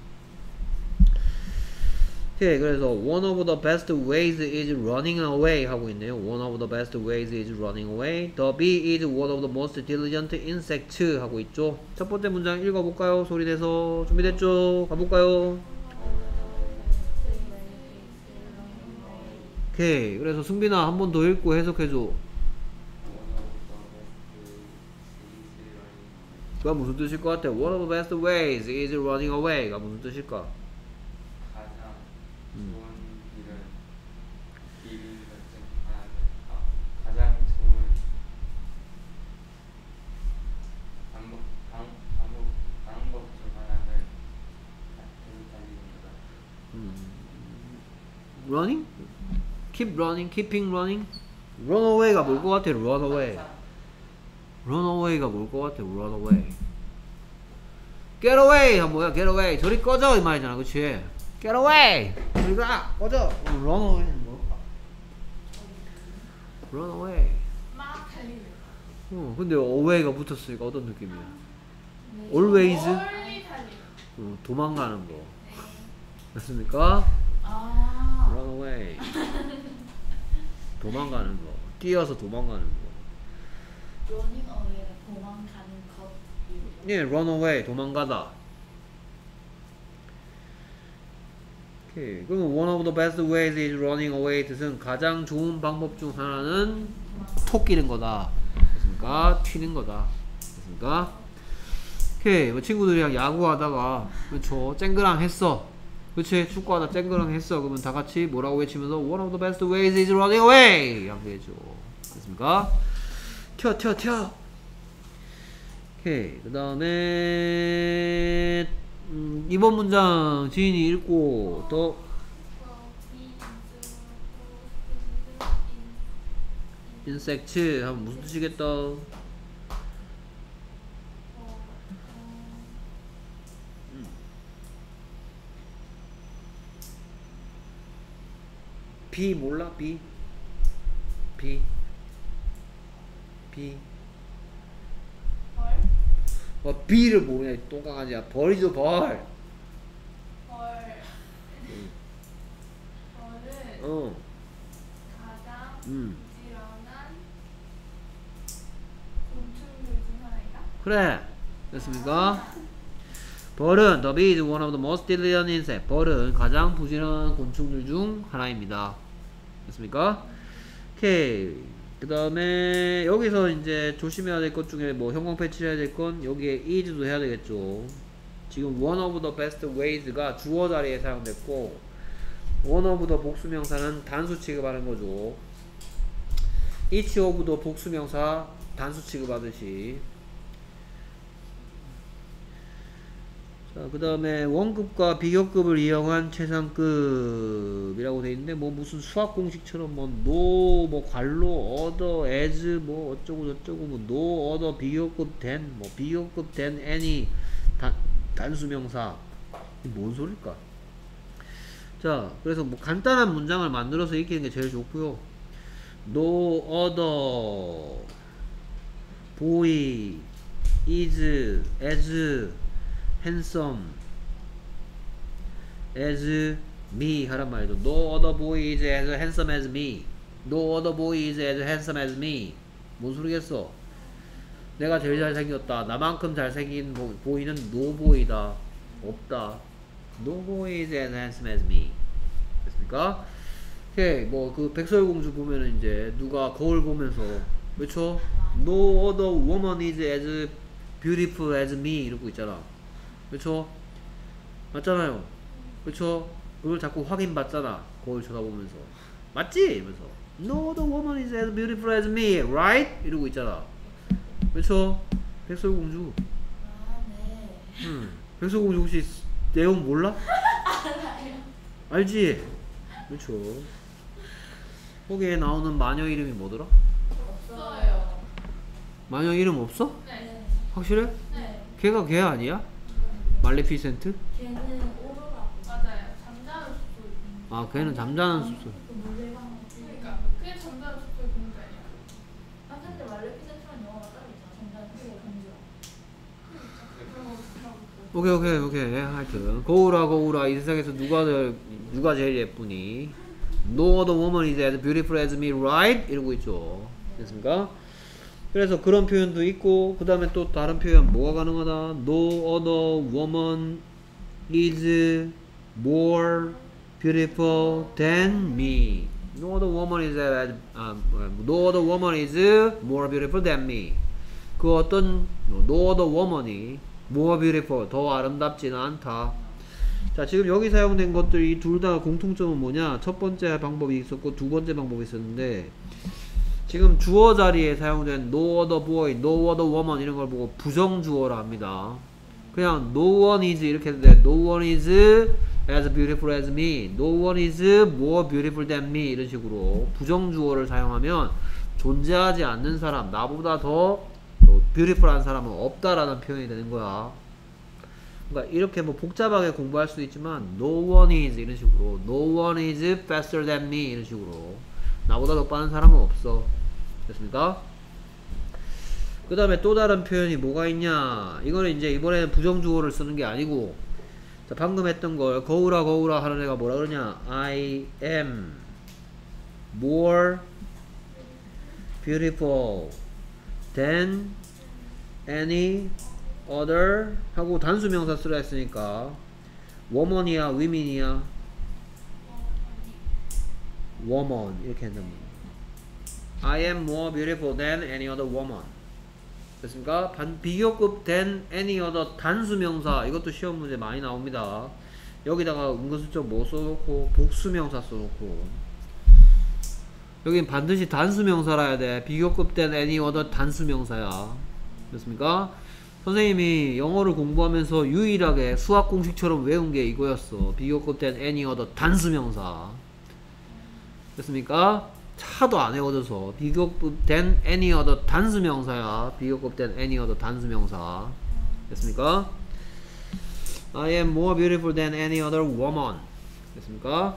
오케이. 그래서 one of the best ways is running away 하고 있네요. one of the best ways is running away. The bee is one of the most diligent insect 하고 있죠. 첫 번째 문장 읽어볼까요? 소리 내서 준비됐죠? 가볼까요? 오케이. 그래서 승빈아 한 번 더 읽고 해석해줘. 그가 무슨 뜻일 것 같아? One of the best ways is running away가 무슨 뜻일까? 가장 좋은 길은 길을 결정하는 아, 가장 좋은 방법 방 방법 방법 중 하나는 계속 달리는 거다. 음, running? keep running, keeping running. run away가 뭘 것 같아? run away. run away가 뭘 것 같아? run away. get away 하면 뭐야? get away. 저리 꺼져 이 말이잖아, 그치? get away. 저리 가, 꺼져. run away는 뭘까? run away. 막 달리는. 어, 근데 away가 붙었으니까 어떤 느낌이야? 네. always? 멀리 달리는. 어, 도망가는 거. 네. 맞습니까? 아. run away. 도망가는 거. 뛰어서 도망가는 거. running away는 도망가는 것. 예, run away. 도망가다. 오케이. 그럼 one of the best ways is running away 뜻은 가장 좋은 방법 중 하나는 토 끼는 거다. 됐습니까? 튀는 거다. 됐습니까? 오케이. 뭐 친구들이랑 야구하다가 그렇죠. 쨍그랑 했어. 그치? 축구하다 쨍그랑 했어. 그러면 다 같이 뭐라고 외치면서 one of the best ways is running away 하면 되죠. 됐습니까? 튀어 튀어 튀어. 오케이. 그 다음에 음, 이번 문장 지인이 읽고 더 인섹트 하면 무슨 뜻이겠다? 비 몰라? 비? 비? 비? 벌? 어, 비를 모르냐 이 똥강아지야. 벌이죠 벌. 벌. 응. 벌은 어. 가장 음. 부지런한 곤충들 중 하나이다. 그래. 됐습니까? 벌은 the bee is one of the most diligent insect. 벌은 가장 부지런한 곤충들 중 하나입니다. 됐습니까? 오케이. 그 다음에 여기서 이제 조심해야 될 것 중에 뭐 형광 패치를 해야 될 건 여기에 is도 해야 되겠죠. 지금 one of the best ways가 주어 자리에 사용됐고 one of the 복수명사는 단수 취급하는 거죠. each of the 복수명사 단수 취급하듯이. 자, 그 다음에 원급과 비교급을 이용한 최상급이라고 돼 있는데 뭐 무슨 수학 공식처럼 뭐 no 뭐 관로 other as 뭐 어쩌고 저쩌고 뭐 no other 비교급 than 뭐 비교급 than any 단, 단수명사 뭔 소릴까? 자, 그래서 뭐 간단한 문장을 만들어서 익히는 게 제일 좋고요. no other boy is as handsome as me 하란 말이죠. No other boy is as handsome as me. No other boy is as handsome as me. 뭔 소리겠어? 내가 제일 잘생겼다. 나만큼 잘생긴 보, 보이는 no boy다. 없다. No boy is as handsome as me. 됐습니까? 오케이. 뭐 그 백설공주 보면은 이제 누가 거울 보면서 그렇죠? No other woman is as beautiful as me 이러고 있잖아. 그쵸? 맞잖아요. 그쵸? 그걸 자꾸 확인받잖아. 거울 쳐다보면서. 맞지? 이러면서 No other woman is as beautiful as me, right? 이러고 있잖아. 그쵸? 백설공주. 아, 네. 응. 백설공주 혹시 내용 몰라? 알아요. 알지? 그쵸? 거기에 나오는 마녀 이름이 뭐더라? 없어요. 마녀 이름 없어? 네. 확실해? 네. 걔가 걔 아니야? 말레피센트? 걔는 오로라. 맞아요. 잠자는 숲을. 아, 걔는 잠자는 숲속. 물레방. 그러니까 그게 잠자는 숲의 공주예요. 아 근데 말레피센트라는 영화가 따로 있잖아. 잠자는 숲의 공주랑. 오케이 오케이 오케이. 하여튼 거울아 거울아 이 세상에서 누가 더, 누가 제일 예쁘니? No other woman is as beautiful as me, right? 이러고 있죠. 됐습니까? 그래서 그런 표현도 있고 그 다음에 또 다른 표현 뭐가 가능하다? No other woman is more beautiful than me. No other woman is as, uh, no other woman is more beautiful than me. 그 어떤 no other woman이 more beautiful 더 아름답지는 않다. 자, 지금 여기 사용된 것들이 둘 다 공통점은 뭐냐? 첫 번째 방법이 있었고 두 번째 방법이 있었는데 지금 주어 자리에 사용된 no other boy, no other woman 이런 걸 보고 부정주어라 합니다. 그냥 no one is 이렇게 해도 돼. No one is as beautiful as me. No one is more beautiful than me. 이런 식으로 부정주어를 사용하면 존재하지 않는 사람, 나보다 더 beautiful한 사람은 없다라는 표현이 되는 거야. 그러니까 이렇게 뭐 복잡하게 공부할 수도 있지만 no one is 이런 식으로 no one is faster than me 이런 식으로 나보다 더 빠른 사람은 없어. 됐습니까? 그 다음에 또 다른 표현이 뭐가 있냐, 이거는 이제 이번에는 부정주어를 쓰는 게 아니고, 자 방금 했던 걸 거울아 거울아 하는 애가 뭐라 그러냐, I am more beautiful than any other 하고 단수명사 쓰라 했으니까 woman이야 women이야 woman 이렇게 한단 말이야. I am more beautiful than any other woman. 됐습니까? 반, 비교급 than any other 단수명사, 이것도 시험 문제 많이 나옵니다. 여기다가 은근슬쩍 뭐 써놓고 복수명사 써놓고, 여긴 반드시 단수명사라 해야 돼. 비교급 than any other 단수명사야. 됐습니까? 선생님이 영어를 공부하면서 유일하게 수학 공식처럼 외운 게 이거였어. 비교급 than any other 단수명사. 됐습니까? 차도 안 외워져서 비교급 than any other 단수명사야. 비교급 than any other 단수명사. 됐습니까? I am more beautiful than any other woman. 됐습니까?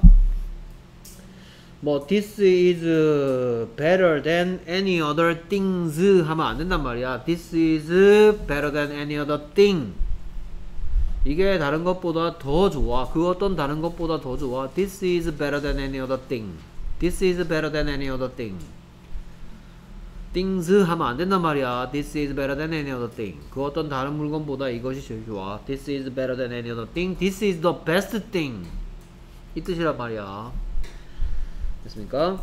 뭐 this is better than any other things 하면 안 된단 말이야. This is better than any other thing. 이게 다른 것보다 더 좋아. 그 어떤 다른 것보다 더 좋아. This is better than any other thing. This is better than any other thing. things 하면 안 된단 말이야. This is better than any other thing. 그 어떤 다른 물건보다 이것이 제일 좋아. This is better than any other thing. This is the best thing. 이 뜻이란 말이야. 됐습니까?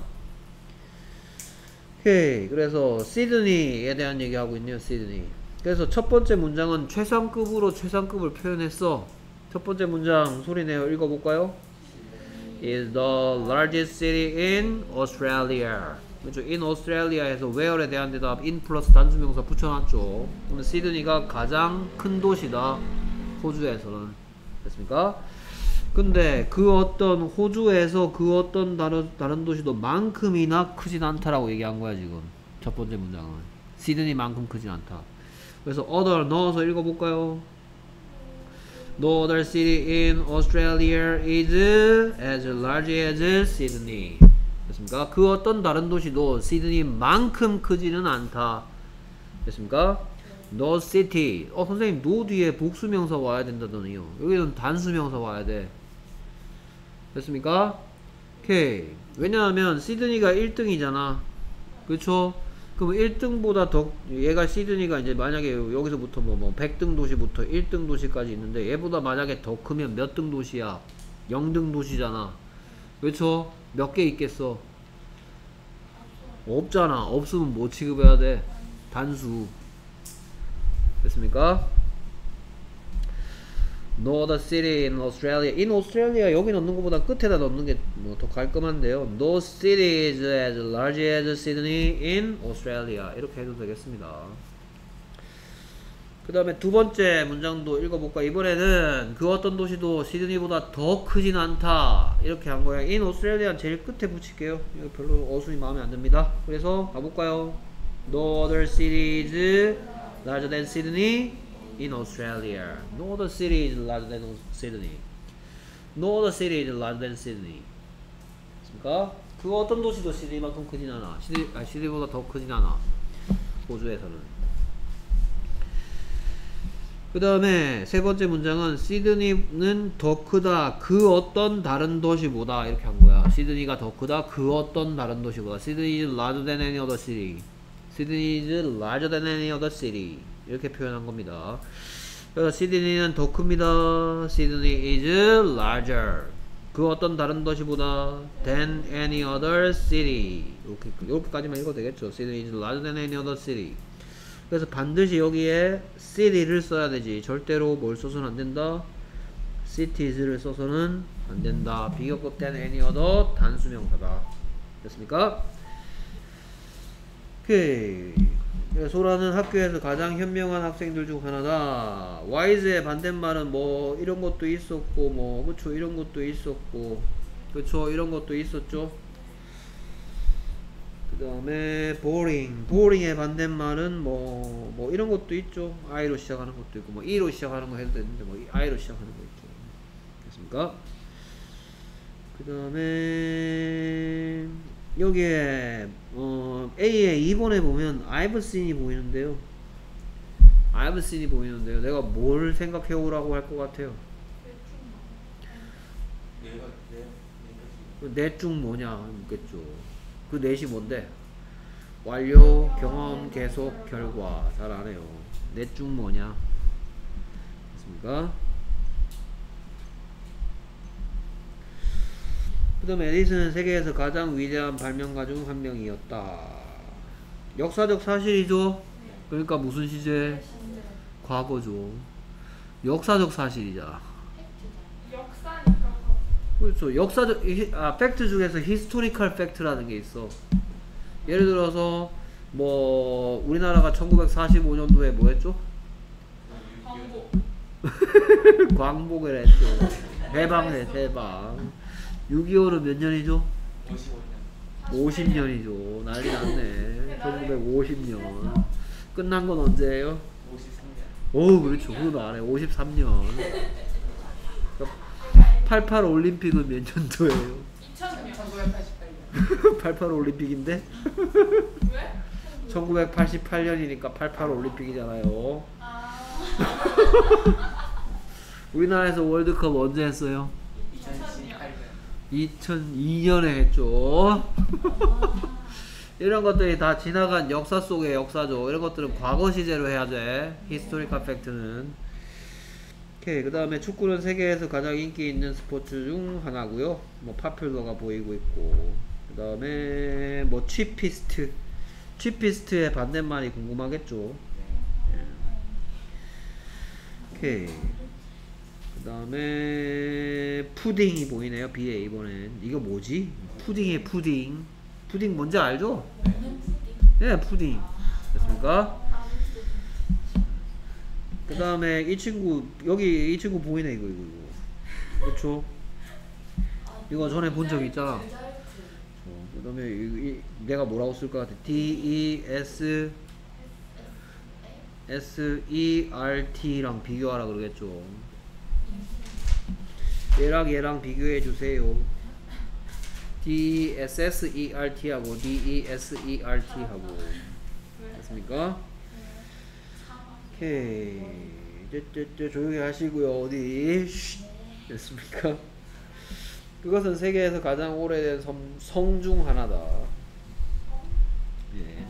오케이. 그래서 시드니에 대한 얘기하고 있네요. 시드니. 그래서 첫 번째 문장은 최상급으로 최상급을 표현했어. 첫 번째 문장 소리내어 읽어볼까요? is the largest city in Australia. 그렇죠. in Australia에서 where에 대한 대답 in 플러스 단수명사 붙여놨죠. 그러면 시드니가 가장 큰 도시다. 호주에서는. 됐습니까? 근데 그 어떤 호주에서 그 어떤 다른, 다른 도시도 만큼이나 크진 않다라고 얘기한 거야 지금. 첫 번째 문장은 시드니만큼 크진 않다. 그래서 other 넣어서 읽어볼까요? No other city in Australia is as large as Sydney. 됐습니까? 그 어떤 다른 도시도 시드니만큼 크지는 않다. 됐습니까? No city. 어 선생님 no 뒤에 복수명사 와야 된다더니요. 여기는 단수명사 와야 돼. 됐습니까? 오케이. 왜냐하면 시드니가 일 등이잖아. 그쵸? 그럼 일 등보다 더, 얘가 시드니가 이제 만약에 여기서부터 뭐, 뭐 백 등 도시부터 일 등 도시까지 있는데 얘보다 만약에 더 크면 몇 등 도시야? 영 등 도시잖아. 그쵸? 몇 개 있겠어? 없잖아. 없으면 뭐 취급해야 돼? 단수. 됐습니까? No other city in Australia. In Australia 여기 넣는 것보다 끝에다 넣는 게 뭐 더 깔끔한데요. No city is as large as Sydney in Australia. 이렇게 해도 되겠습니다. 그 다음에 두 번째 문장도 읽어볼까? 이번에는 그 어떤 도시도 시드니보다 더 크진 않다. 이렇게 한 거야. In Australia 제일 끝에 붙일게요. 이거 별로 어순이 마음에 안 듭니다. 그래서 가볼까요? No other city is larger than Sydney in Australia. No other city is larger than Sydney. No other city is larger than Sydney. 그러니까 그 어떤 도시도 시드니만큼 크진 않아. 시드니, 아, 시드니보다 더 크진 않아. 호주에서는. 그 다음에 세 번째 문장은 시드니는 더 크다. 그 어떤 다른 도시보다. 이렇게 한 거야. 시드니가 더 크다. 그 어떤 다른 도시보다. Sydney is larger than any other city. Sydney is larger than any other city. 이렇게 표현한 겁니다. 그래서 시드니는 더 큽니다. Sydney is larger. 그 어떤 다른 도시보다 than any other city. 이렇게, 이렇게까지만 읽어도 되겠죠. Sydney is larger than any other city. 그래서 반드시 여기에 city를 써야 되지. 절대로 뭘 써서는 안 된다. cities를 써서는 안 된다. 비교급 than any other 단수명사다. 됐습니까? 오케이. 소라는 학교에서 가장 현명한 학생들 중 하나다. wise의 반대말은 뭐 이런 것도 있었고 뭐 그쵸 이런 것도 있었고 그쵸 이런 것도 있었죠. 그 다음에 boring boring의 반대말은 뭐 뭐 이런 것도 있죠. I로 시작하는 것도 있고 뭐 E로 시작하는 거 해도 되는데 뭐 I로 시작하는 거 있죠. 됐습니까? 그 다음에 여기에 어, A의 이 번에 보면 I've seen이 보이는데요. I've seen이 보이는데요. 내가 뭘 생각해 오라고 할 것 같아요? 내가 내 내가 넷 중 뭐냐 있겠죠. 그 넷이 뭔데? 완료, 경험, 계속, 결과. 잘 안해요. 넷 중 뭐냐? 됐습니까? 그 다음에 에디슨은 세계에서 가장 위대한 발명가 중 한 명이었다. 역사적 사실이죠? 그러니까 무슨 시제? 과거죠. 역사적 사실이잖아. 역사니까. 그렇죠. 역사적, 히- 아, 팩트 중에서 히스토리컬 팩트라는 게 있어. 예를 들어서, 뭐, 우리나라가 천구백사십오 년도에 뭐 했죠? 광고. 광복을 했죠. 해방해, 해방. 육이오는 몇 년이죠? 오십오 년. 오십 년이죠. 난리 났네. 천구백오십 년. 끝난 건 언제예요? 오십삼 년. 오, 그렇죠. 그건 안 해. 오십삼 년. 팔십팔 올림픽은 몇 년도예요? 이천 년. 천구백팔십팔 년. 팔십팔 올림픽인데? 왜? 천구백팔십팔 년이니까 팔십팔 올림픽이잖아요. 아. 우리나라에서 월드컵 언제 했어요? 이천십팔 년. 이천이 년에 했죠. 이런 것들이 다 지나간 역사 속의 역사죠. 이런 것들은 과거 시제로 해야 돼. 히스토리컬 팩트는. 오케이. 그 다음에 축구는 세계에서 가장 인기 있는 스포츠 중 하나고요. 뭐 파퓰러가 보이고 있고. 그 다음에 뭐 취피스트. 취피스트의 반대말이 궁금하겠죠. 오케이. 그 다음에 푸딩이 보이네요. B에 이번엔 이거 뭐지? 푸딩의 푸딩. 푸딩 뭔지 알죠? 네, 푸딩. 됐습니까? 그 다음에 이 친구 여기 이 친구 보이네. 이거 이거 이거 그렇죠? 이거 전에 본 적 있잖아. 어, 그 다음에 이, 이, 내가 뭐라고 쓸 것 같아? D E S S E R T랑 비교하라 그러겠죠. 얘랑 얘랑 비교해 주세요. D S S E R T 하고 D E S E R T 하고. 됐습니까? 오케이. 쩌쩌쩌 조용히 하시고요. 어디? 쉿. 됐습니까? 그것은 세계에서 가장 오래된 성 중 하나다. 예.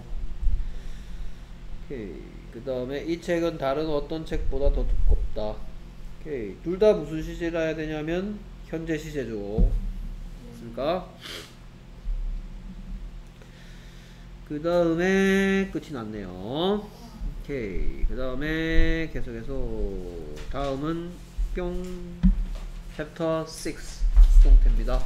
오케이. 그 다음에 이 책은 다른 어떤 책보다 더 두껍다. 오케이. 둘 다 무슨 시제라 해야 되냐면 현재 시제죠. 됐습니까? 그 다음에 끝이 났네요. 오케이. 그 다음에 계속해서 다음은 뿅 챕터 육 수동태입니다.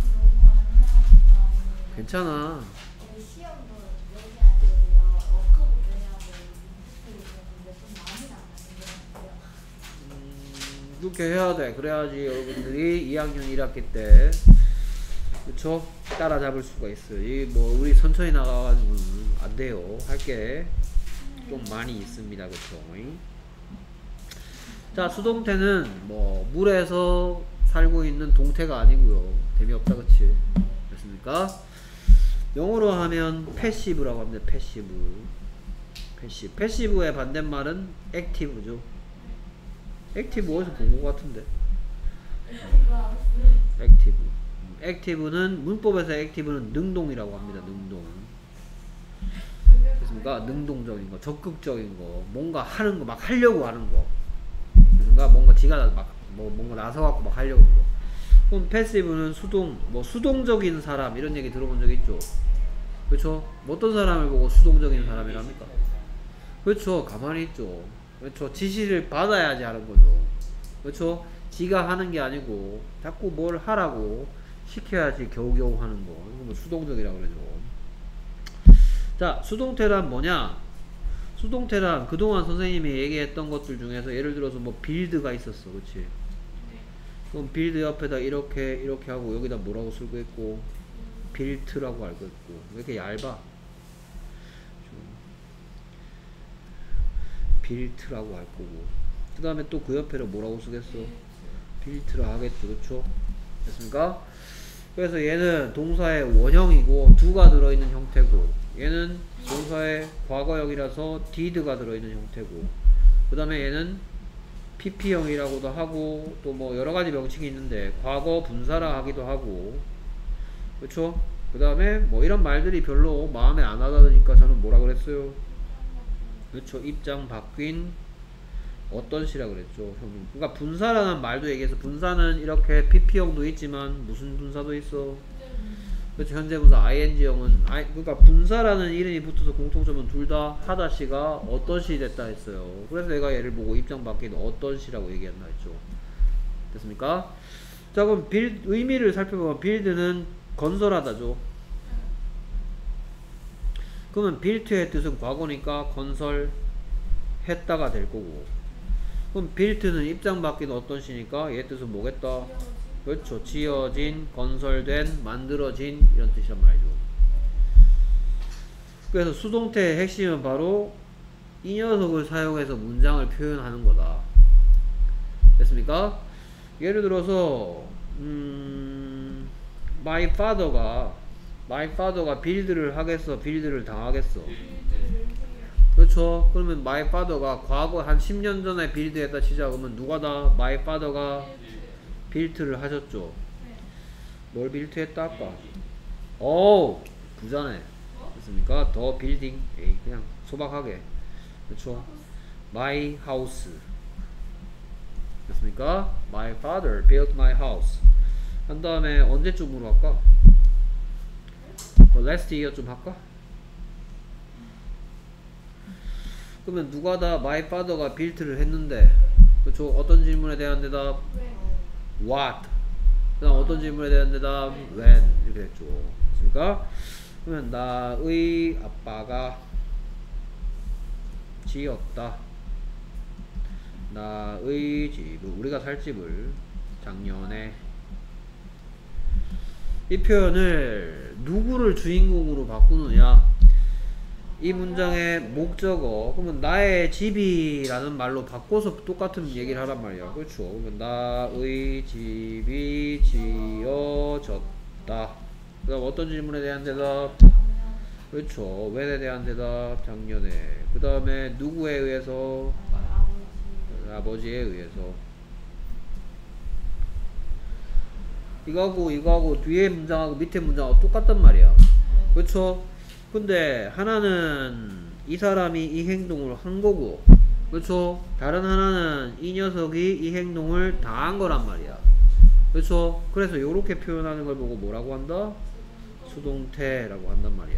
괜찮아. 시험도 여기 안 되고요. 워크북 해야 되는데 좀 많이 나가는 음, 그렇게 해야 돼. 그래야지 여러분들이 이 학년 일 학기 때 그쵸? 따라잡을 수가 있어요. 이 뭐 우리 천천히 나가가지고는 안 돼요. 할 게 좀 많이 있습니다. 그쵸? 자, 수동태는 뭐 물에서 살고 있는 동태가 아니고요. 재미없다. 그치? 됐습니까? 영어로 하면 패시브라고 합니다. 패시브. 패시브. 패시브의 반대말은 액티브죠. 액티브 어디서 본 것 같은데? 액티브. 액티브는 문법에서 액티브는 능동이라고 합니다. 능동. 됐습니까? 능동적인 거, 적극적인 거, 뭔가 하는 거, 막 하려고 하는 거. 그러니까 뭔가 지가 막 뭐 뭔가 나서 갖고 막 하려고 하는 거. 그럼 패시브는 수동, 뭐 수동적인 사람 이런 얘기 들어본 적 있죠? 그렇죠? 어떤 사람을 보고 수동적인 사람이랍니까? 그렇죠. 가만히 있죠. 그렇죠. 지시를 받아야지 하는 거죠. 그렇죠. 지가 하는 게 아니고 자꾸 뭘 하라고 시켜야지 겨우겨우 하는 거. 이거 뭐 수동적이라고 그러죠. 자, 수동태란 뭐냐? 수동태란 그동안 선생님이 얘기했던 것들 중에서 예를 들어서 뭐 빌드가 있었어. 그치? 네. 그럼 빌드 옆에다 이렇게 이렇게 하고 여기다 뭐라고 쓰고 있고 빌트라고 알고 있고 왜 이렇게 얇아? 빌트라고 할 거고 그 다음에 또 그 옆에를 뭐라고 쓰겠어? 빌트라 하겠죠. 그쵸? 됐습니까? 그래서 얘는 동사의 원형이고 do가 들어있는 형태고 얘는 동사의 과거형이라서 did가 들어있는 형태고 그 다음에 얘는 pp형이라고도 하고 또 뭐 여러가지 명칭이 있는데 과거 분사라 하기도 하고 그쵸? 그 다음에 뭐 이런 말들이 별로 마음에 안 와닿으니까 저는 뭐라 그랬어요? 그쵸? 입장 바뀐 어떤 시라 그랬죠? 그러니까 분사라는 말도 얘기해서 분사는 이렇게 pp형도 있지만 무슨 분사도 있어? 그렇죠. 현재 분사 ing형은 아이, 그러니까 분사라는 이름이 붙어서 공통점은 둘 다 하다 시가 어떤 시 됐다 했어요. 그래서 내가 얘를 보고 입장 바뀐 어떤 시라고 얘기했나 했죠. 됐습니까? 자 그럼 빌 의미를 살펴보면 빌드는 건설하다죠. 그러면 빌트의 뜻은 과거니까 건설했다가 될 거고 그럼 빌트는 입장 바뀐 어떤 시니까 얘 뜻은 뭐겠다? 그렇죠. 지어진, 건설된, 만들어진 이런 뜻이란 말이죠. 그래서 수동태의 핵심은 바로 이 녀석을 사용해서 문장을 표현하는 거다. 됐습니까? 예를 들어서 음, my father가 my father가 빌드를 하겠어? 빌드를 당하겠어? 그렇죠. 그러면 my father가 과거 한 십 년 전에 빌드했다 치자. 그러면 누가 다 my father가 빌트를 하셨죠. 네. 뭘 빌트했다 아까? 오 부자네. 됐습니까? 더 빌딩. 에이 그냥 소박하게. 그렇죠. my house. 됐습니까? my father built my house. 한 다음에 언제쯤으로 할까? 뭐 last year쯤 할까? 그러면 누가 다 my father가 빌트를 했는데 그렇죠. 어떤 질문에 대한 대답? What? 그 다음 어떤 질문에 대한 대답? When? 이렇게 됐죠. 됐습니까? 그러면 나의 아빠가 지었다. 나의 집을 우리가 살 집을 작년에 이 표현을 누구를 주인공으로 바꾸느냐 이 문장의 목적어 그러면 나의 집이라는 말로 바꿔서 똑같은 얘기를 하란 말이야. 그렇죠. 그러면 나의 집이 지어졌다. 그 다음 어떤 질문에 대한 대답? 그렇죠. when에 대한 대답? 작년에. 그 다음에 누구에 의해서? 아버지에 의해서. 이거하고 이거하고 뒤에 문장하고 밑에 문장하고 똑같단 말이야. 그렇죠. 근데 하나는 이 사람이 이 행동을 한 거고 그렇죠. 다른 하나는 이 녀석이 이 행동을 당한 거란 말이야. 그렇죠. 그래서 요렇게 표현하는 걸 보고 뭐라고 한다? 수동태라고 한단 말이야.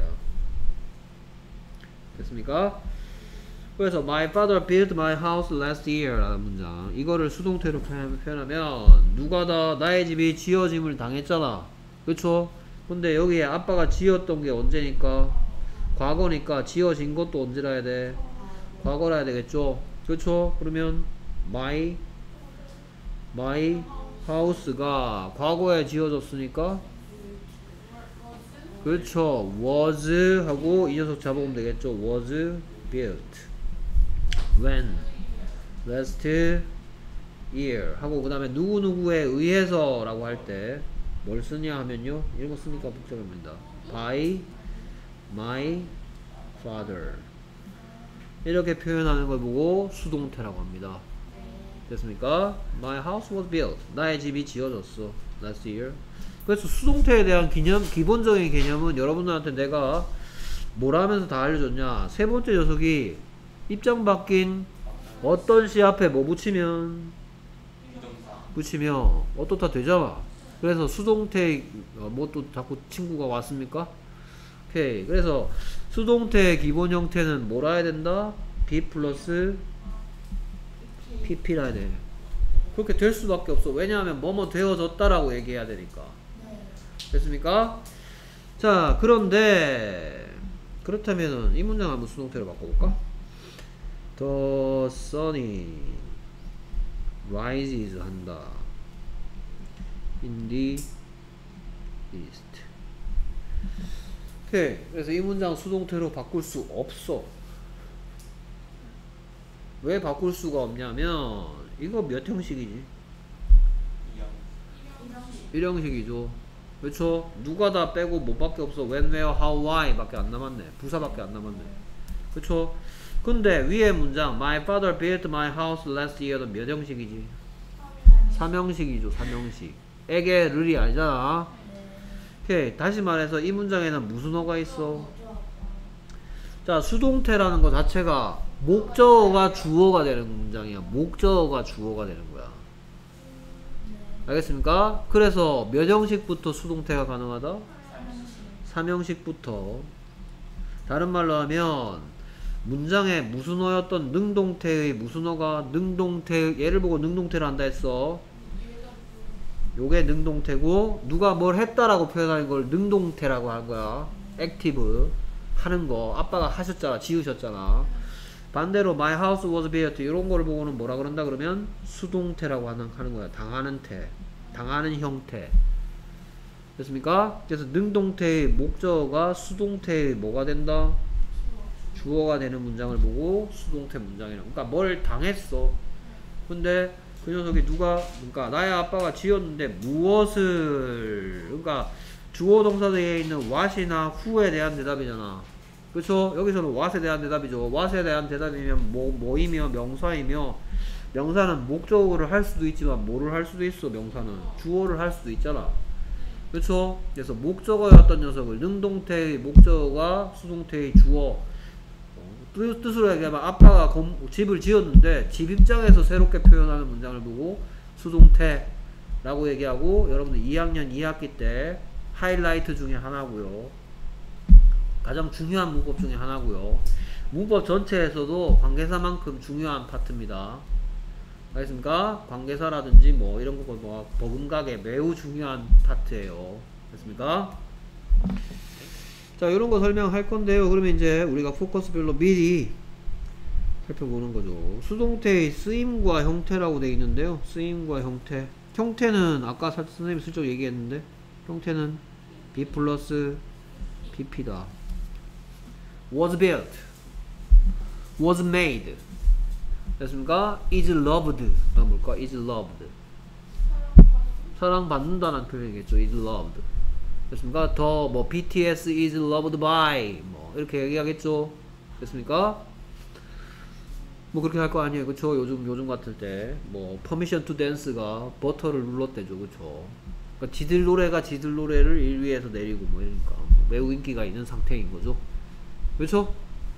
됐습니까? 그래서 my father built my house last year 라는 문장 이거를 수동태로 표현하면 누가 다 나의 집이 지어짐을 당했잖아. 그렇죠. 근데 여기에 아빠가 지었던 게 언제니까? 과거니까 지어진 것도 언제라 해야 돼? 과거라 해야 되겠죠? 그렇죠? 그러면 my my house가 과거에 지어졌으니까 그렇죠. was 하고 이 녀석 잡아보면 되겠죠? was built when last year 하고 그 다음에 누구누구에 의해서 라고 할 때 뭘 쓰냐 하면요 이런 거 쓰니까 복잡합니다. by my father 이렇게 표현하는 걸 보고 수동태라고 합니다. 됐습니까? My house was built 나의 집이 지어졌어 last year. 그래서 수동태에 대한 개념, 기본적인 개념은 여러분들한테 내가 뭐라 하면서 다 알려줬냐. 세 번째 녀석이 입장 바뀐 어떤 시 앞에 뭐 붙이면 붙이면 어떻다 되잖아. 그래서 수동태 뭐 또 자꾸 친구가 왔습니까? 오케이. 그래서 수동태의 기본 형태는 뭐라 해야 된다? be 플러스 pp라 해야 돼. 그렇게 될 수밖에 없어. 왜냐하면 뭐뭐 되어졌다라고 얘기해야 되니까. 됐습니까? 자, 그런데 그렇다면은 이 문장 한번 수동태로 바꿔볼까? The sun이 rises 한다. In the east. 오케이. 그래서 이 문장 수동태로 바꿀 수 없어. 왜 바꿀 수가 없냐면 이거 몇 형식이지? 이형. 일형식이죠. 그렇죠? 누가 다 빼고 뭐밖에 없어. when, where, how, why 밖에 안 남았네. 부사밖에 안 남았네. 그렇죠? 근데 위에 문장 My father built my house last year는 몇 형식이지? 삼형식이죠. 삼형식. 에게 르리 아니잖아. 오케이. 다시 말해서 이 문장에는 무슨 어가 있어? 자, 수동태라는 거 자체가 목적어가 주어가 되는 문장이야. 목적어가 주어가 되는 거야. 알겠습니까? 그래서 몇 형식부터 수동태가 가능하다? 삼형식부터. 다른 말로 하면 문장에 무슨어였던 능동태의 무슨어가 능동태 얘를 보고 능동태를 한다 했어. 요게 능동태고 누가 뭘 했다라고 표현하는 걸 능동태라고 하는 거야. 액티브 하는 거. 아빠가 하셨잖아. 지으셨잖아. 반대로 my house was built 이런 거를 보고는 뭐라 그런다 그러면 수동태라고 하는, 하는 거야. 당하는 태. 당하는 형태. 됐습니까? 그래서 능동태의 목적어가 수동태의 뭐가 된다? 주어가 되는 문장을 보고 수동태 문장이라고. 그러니까 뭘 당했어. 근데 그 녀석이 누가, 그러니까 나의 아빠가 지었는데 무엇을, 그러니까 주어 동사 뒤에 있는 what이나 who에 대한 대답이잖아. 그렇죠? 여기서는 what에 대한 대답이죠. what에 대한 대답이면 뭐, 뭐이며 명사이며, 명사는 목적어를 할 수도 있지만 뭐를 할 수도 있어. 명사는 주어를 할 수도 있잖아. 그렇죠? 그래서 목적어였던 녀석을 능동태의 목적어가 수동태의 주어. 뜻, 뜻으로 얘기하면 아빠가 건, 집을 지었는데 집 입장에서 새롭게 표현하는 문장을 보고 수동태라고 얘기하고, 여러분들 이 학년 이 학기 때 하이라이트 중에 하나고요. 가장 중요한 문법 중에 하나고요. 문법 전체에서도 관계사만큼 중요한 파트입니다. 알겠습니까? 관계사라든지 뭐 이런 거 뭐 버금가게 매우 중요한 파트예요. 됐습니까? 자, 이런 거 설명할 건데요. 그러면 이제 우리가 포커스별로 미리 살펴보는 거죠. 수동태의 쓰임과 형태라고 되어 있는데요. 쓰임과 형태. 형태는 아까 선생님이 슬쩍 얘기했는데 형태는 be 플러스 bp다. was built, was made. 됐습니까? is loved. 다음 뭘까? is loved. 사랑받는다는 표현이겠죠. is loved. 됐습니까? 더 뭐 비티에스 is loved by 뭐 이렇게 얘기하겠죠. 됐습니까? 뭐 그렇게 할 거 아니에요. 그쵸? 요즘 요즘 같을 때 뭐 permission to dance가 버터를 눌렀대죠. 그쵸? 그러니까 지들 노래가 지들 노래를 일 위에서 내리고 뭐 이러니까 매우 인기가 있는 상태인 거죠. 그렇죠?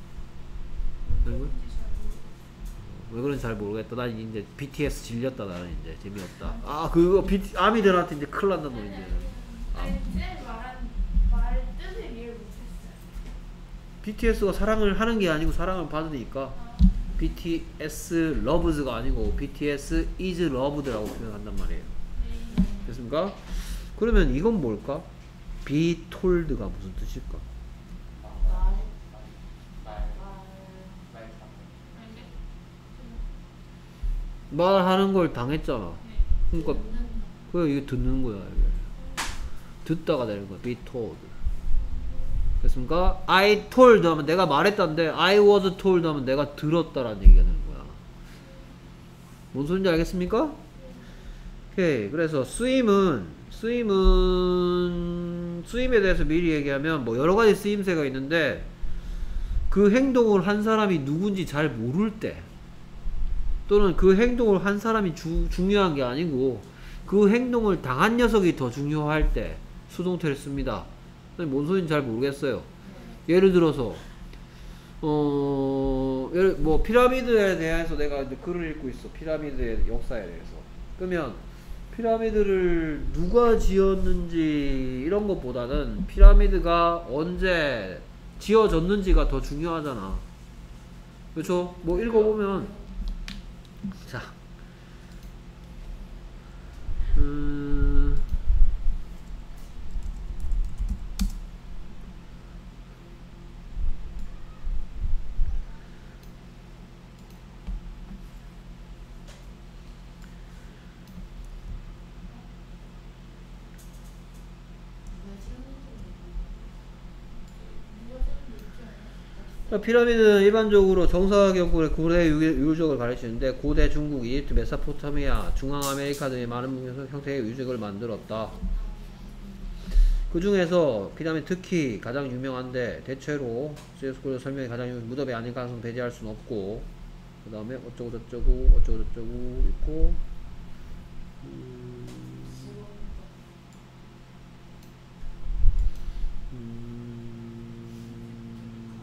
왜 그런지 잘 모르겠다. 난 이제 비티에스 질렸다. 나는 이제 재미없다. 아 그거 비티, 아미들한테 이제 큰일 난다 너 이제. 아니, 쌤 말한 말 뜻을 이해를 못했어요. 비티에스가 사랑을 하는 게 아니고 사랑을 받으니까 아. 비티에스 loves가 아니고 비티에스 is loved라고 표현한단 말이에요. 네. 됐습니까? 그러면 이건 뭘까? be told가 무슨 뜻일까? 말하는 걸 당했잖아. 그러니까 그래 이게 듣는 거야. 이게. 듣다가 되는 거야. be told. 됐습니까? I told 하면 내가 말했다는데 I was told 하면 내가 들었다라는 얘기가 되는 거야. 뭔 소린지 알겠습니까? 오케이. 그래서 쓰임은 쓰임은 쓰임에 대해서 미리 얘기하면 뭐 여러 가지 쓰임새가 있는데 그 행동을 한 사람이 누군지 잘 모를 때 또는 그 행동을 한 사람이 주, 중요한 게 아니고 그 행동을 당한 녀석이 더 중요할 때 수동태를 씁니다. 뭔 소리인지 잘 모르겠어요. 예를 들어서 어, 예를, 뭐 피라미드에 대해서 내가 이제 글을 읽고 있어. 피라미드의 역사에 대해서. 그러면 피라미드를 누가 지었는지 이런 것보다는 피라미드가 언제 지어졌는지가 더 중요하잖아. 그렇죠? 뭐 읽어보면 자, 음, 피라미드는 일반적으로 정사각형의 고대 유적을 가리키는데 고대 중국, 이집트, 메소포타미아, 중앙아메리카 등의 많은 형태의 유적을 만들었다. 그 중에서 피라미드 특히 가장 유명한데 대체로 시에스코드 설명이 가장 유명 무덤이 아닐 가능성 배제할 수는 없고 그 다음에 어쩌고 저쩌고 어쩌고 저쩌고 있고 음, 음,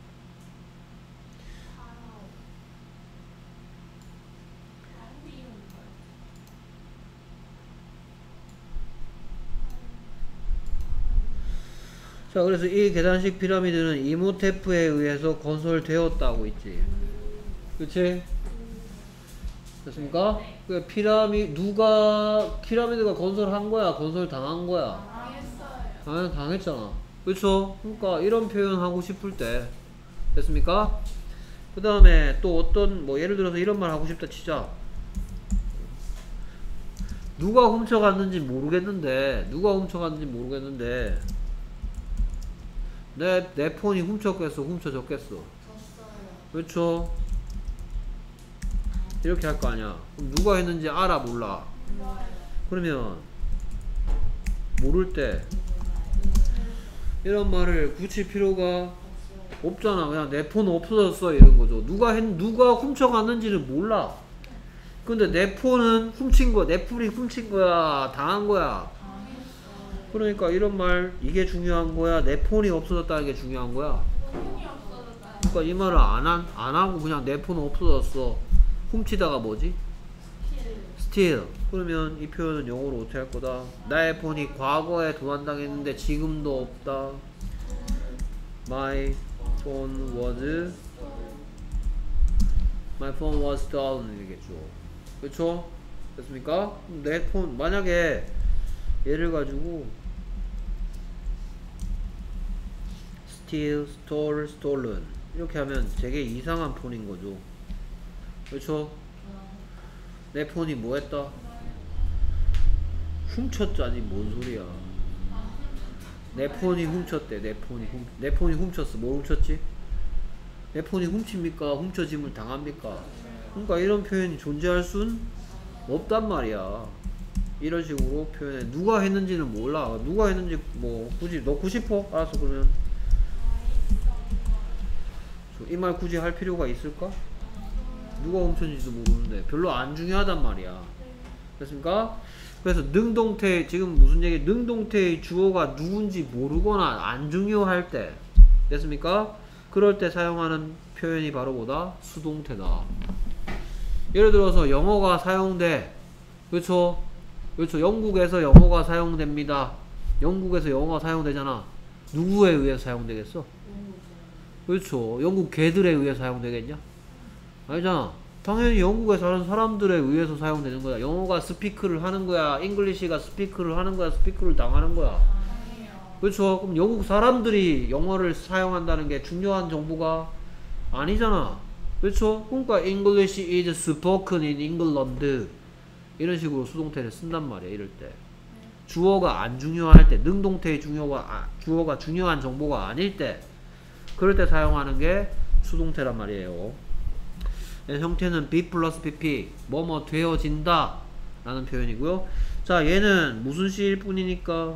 자, 그래서 이 계단식 피라미드는 이모테프에 의해서 건설되었다고 있지. 그치? 됐습니까? 그 피라미, 누가 피라미드가 건설한 거야? 건설 당한 거야? 망했어요. 당연 당했잖아. 그쵸? 그러니까 이런 표현 하고 싶을 때. 됐습니까? 그 다음에 또 어떤, 뭐 예를 들어서 이런 말 하고 싶다 치자. 누가 훔쳐갔는지 모르겠는데, 누가 훔쳐갔는지 모르겠는데, 내, 내 폰이 훔쳤겠어? 훔쳐졌겠어? 졌어요. 그렇죠? 이렇게 할 거 아니야. 그럼 누가 했는지 알아? 몰라? 몰라요. 그러면 모를 때 이런 말을 굳이 필요가 없잖아. 그냥 내 폰 없어졌어 이런 거죠. 누가 했, 누가 훔쳐갔는지는 몰라. 근데 내 폰은 훔친 거야. 내 폰이 훔친 거야. 당한 거야. 그러니까 이런 말 이게 중요한 거야. 내 폰이 없어졌다는 게 중요한 거야. 폰이 없어졌다. 그러니까 이 말을 안, 한, 안 하고 그냥 내 폰 없어졌어. 훔치다가 뭐지? steal. 그러면 이 표현은 영어로 어떻게 할 거다? 나의 폰이 과거에 도난당했는데 지금도 없다. My phone was My phone was stolen 이겠죠. 그렇죠? 됐습니까? 내 폰 만약에 얘를 가지고 steal, stole, stolen 이렇게 하면 되게 이상한 폰인 거죠. 그렇죠? 내 폰이 뭐 했다? 훔쳤자니 뭔 소리야. 내 폰이 훔쳤대. 내 폰이 훔, 내 폰이 훔쳤어. 뭘 훔쳤지? 내 폰이 훔칩니까? 훔쳐짐을 당합니까? 그러니까 이런 표현이 존재할 순 없단 말이야. 이런 식으로 표현해. 누가 했는지는 몰라. 누가 했는지 뭐 굳이 넣고 싶어? 알았어. 그러면 이 말 굳이 할 필요가 있을까? 누가 훔쳤는지도 모르는데 별로 안 중요하단 말이야. 됐습니까? 그래서 능동태 지금 무슨 얘기? 능동태의 주어가 누군지 모르거나 안 중요할 때 됐습니까? 그럴 때 사용하는 표현이 바로 뭐다? 수동태다. 예를 들어서 영어가 사용돼. 그렇죠? 그렇죠. 영국에서 영어가 사용됩니다. 영국에서 영어가 사용되잖아. 누구에 의해서 사용되겠어? 그렇죠. 영국 개들에 의해서 사용되겠냐? 아니잖아. 당연히 영국에 사는 사람들에 의해서 사용되는 거야. 영어가 스피크를 하는 거야? 잉글리시가 스피크를 하는 거야? 스피크를 당하는 거야? 그렇죠. 그럼 영국 사람들이 영어를 사용한다는 게 중요한 정보가 아니잖아. 그렇죠. 그러니까 English is spoken in England 이런 식으로 수동태를 쓴단 말이야. 이럴 때 주어가 안 중요할 때, 능동태의 중요가 아, 주어가 중요한 정보가 아닐 때, 그럴 때 사용하는 게 수동태란 말이에요. 형태는 be 플러스 pp 뭐뭐 되어진다 라는 표현이고요. 자, 얘는 무슨 시일 뿐이니까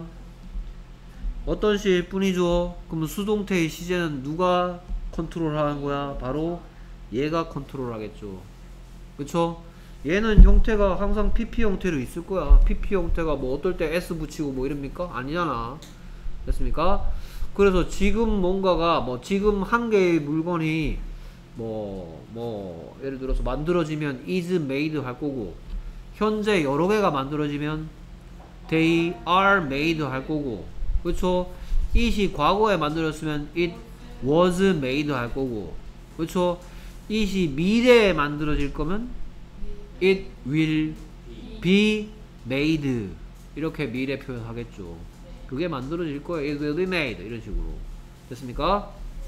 어떤 시일 뿐이죠. 그러면 수동태의 시제는 누가 컨트롤 하는 거야? 바로 얘가 컨트롤 하겠죠. 그쵸? 얘는 형태가 항상 pp 형태로 있을 거야. pp 형태가 뭐 어떨 때 s 붙이고 뭐 이럽니까? 아니잖아. 됐습니까? 그래서 지금 뭔가가 뭐 지금 한 개의 물건이 뭐, 뭐, 예를 들어서 만들어지면 is made 할 거고, 현재 여러 개가 만들어지면 they are made 할 거고, 그쵸? it이 과거에 만들었으면 it was made 할 거고, 그쵸? it이 미래에 만들어질 거면 it will be made. 이렇게 미래 표현하겠죠. 그게 만들어질 거예요. it will be made. 이런 식으로. 됐습니까?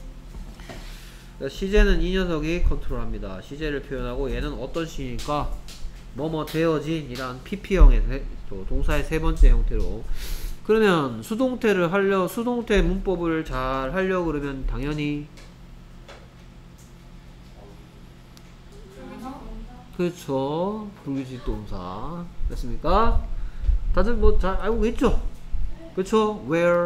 시제는 이 녀석이 컨트롤합니다. 시제를 표현하고 얘는 어떤 시니까 뭐뭐 되어진 이란 pp형의 동사의 세 번째 형태로. 그러면 수동태를 하려 수동태 문법을 잘 하려 그러면 당연히 그렇죠. 불규칙 동사. 됐습니까? 다들 뭐 잘 알고 있죠? 그렇죠? Where,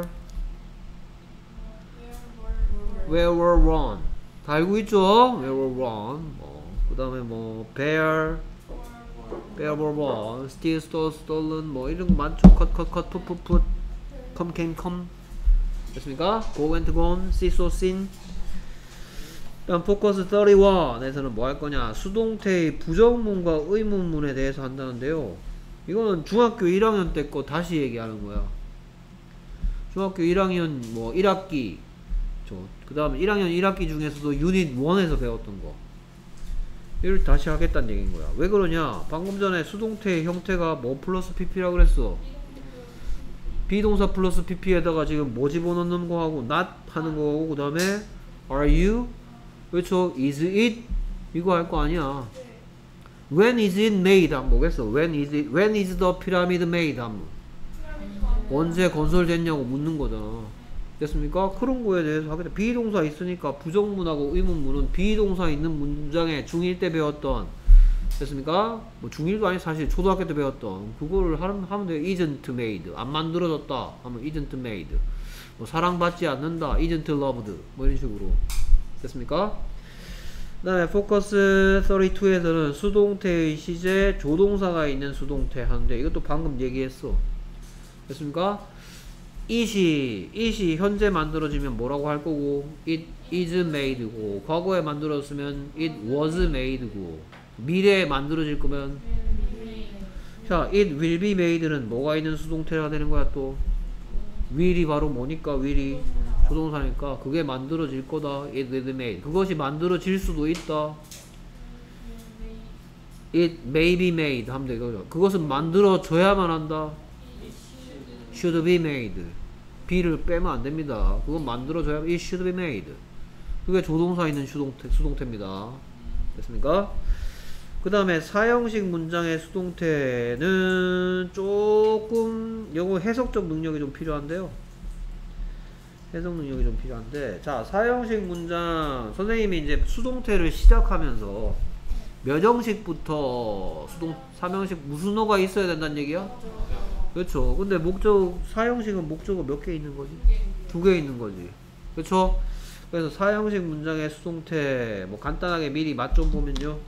where were one. 다 알고 있죠? Where were one. 뭐, 그 다음에 뭐 bear, bear were one. steal, stole, stolen. 뭐 이런 거 많죠? cut, cut, cut, put, put, put. come, came, come. 됐습니까? go, went, gone. see, saw, seen. 다음 포커스 삼십일에서는 뭐 할 거냐? 수동태의 부정문과 의문문에 대해서 한다는데요. 이거는 중학교 일 학년 때 거 다시 얘기하는 거야. 중학교 일 학년 뭐 일 학기 그 다음에 일 학년 일 학기 중에서도 유닛 일에서 배웠던 거 이걸 다시 하겠다는 얘기인 거야. 왜 그러냐? 방금 전에 수동태의 형태가 뭐 플러스 pp라 그랬어? 비동사 플러스 pp에다가 지금 뭐 집어넣는 거하고 not 하는 거하고 그 다음에 are you? 그렇죠? is it? 이거 할 거 아니야. when is it made? 한번 보겠어. when is it, when is the pyramid made? 한번 언제 건설됐냐고 묻는 거잖아. 됐습니까? 그런 거에 대해서 하겠다. 비동사 있으니까 부정문하고 의문문은 비동사 있는 문장에 중일 때 배웠던, 됐습니까? 뭐 중일도 아니 사실 초등학교 때 배웠던 그거를 하면, 하면 돼요. isn't made. 안 만들어졌다 하면 isn't made. 뭐 사랑받지 않는다. isn't loved. 뭐 이런 식으로. 됐습니까? 그 다음에 포커스 삼십이에서는 수동태의 시제 조동사가 있는 수동태 하는데 이것도 방금 얘기했어. 됐습니까? it이, it이 현재 만들어지면 뭐라고 할 거고 it is made고 과거에 만들어졌으면 it was made고 미래에 만들어질 거면 자 it will be made는 뭐가 있는 수동태가 되는 거야 또 will이 바로 뭐니까 will이 조동사니까 그게 만들어질 거다. it will be made. 그것이 만들어질 수도 있다. it may be made 하면 되거든요. 그것은 만들어져야만 한다. should be made. be를 빼면 안 됩니다. 그건 만들어져야 it should be made. 그게 조동사 있는 수동태, 수동태입니다. 됐습니까? 그 다음에 사형식 문장의 수동태는 조금 요거 해석적 능력이 좀 필요한데요. 해석 능력이 좀 필요한데 자 사형식 문장 선생님이 이제 수동태를 시작하면서 몇 형식부터 수동 삼형식 무슨 어가 있어야 된다는 얘기야? 그렇죠. 근데 목적 사형식은 목적어 몇 개 있는 거지? 두 개 있는 거지. 그렇죠? 그래서 사형식 문장의 수동태 뭐 간단하게 미리 맛 좀 보면요.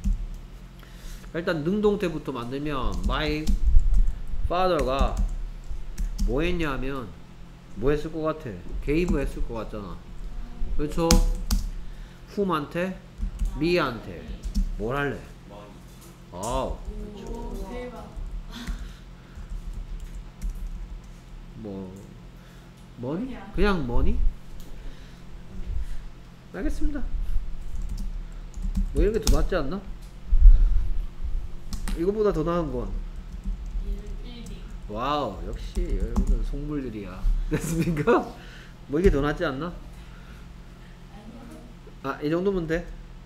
일단 능동태부터 만들면 my father가 뭐 했냐 하면 뭐 했을 것 같아? gave 했을 것 같잖아. 그렇죠? whom한테? me한테 뭘 할래? 아우 그렇죠. 뭐 머니? 그냥 머니? 알겠습니다. 뭐 이렇게 더 낫지 않나? 이거보다 더 나은 건 와우 역시 여러분은 속물들이야. 됐습니까? 뭐 이게 더 낫지 않나? 아 이 정도면 돼?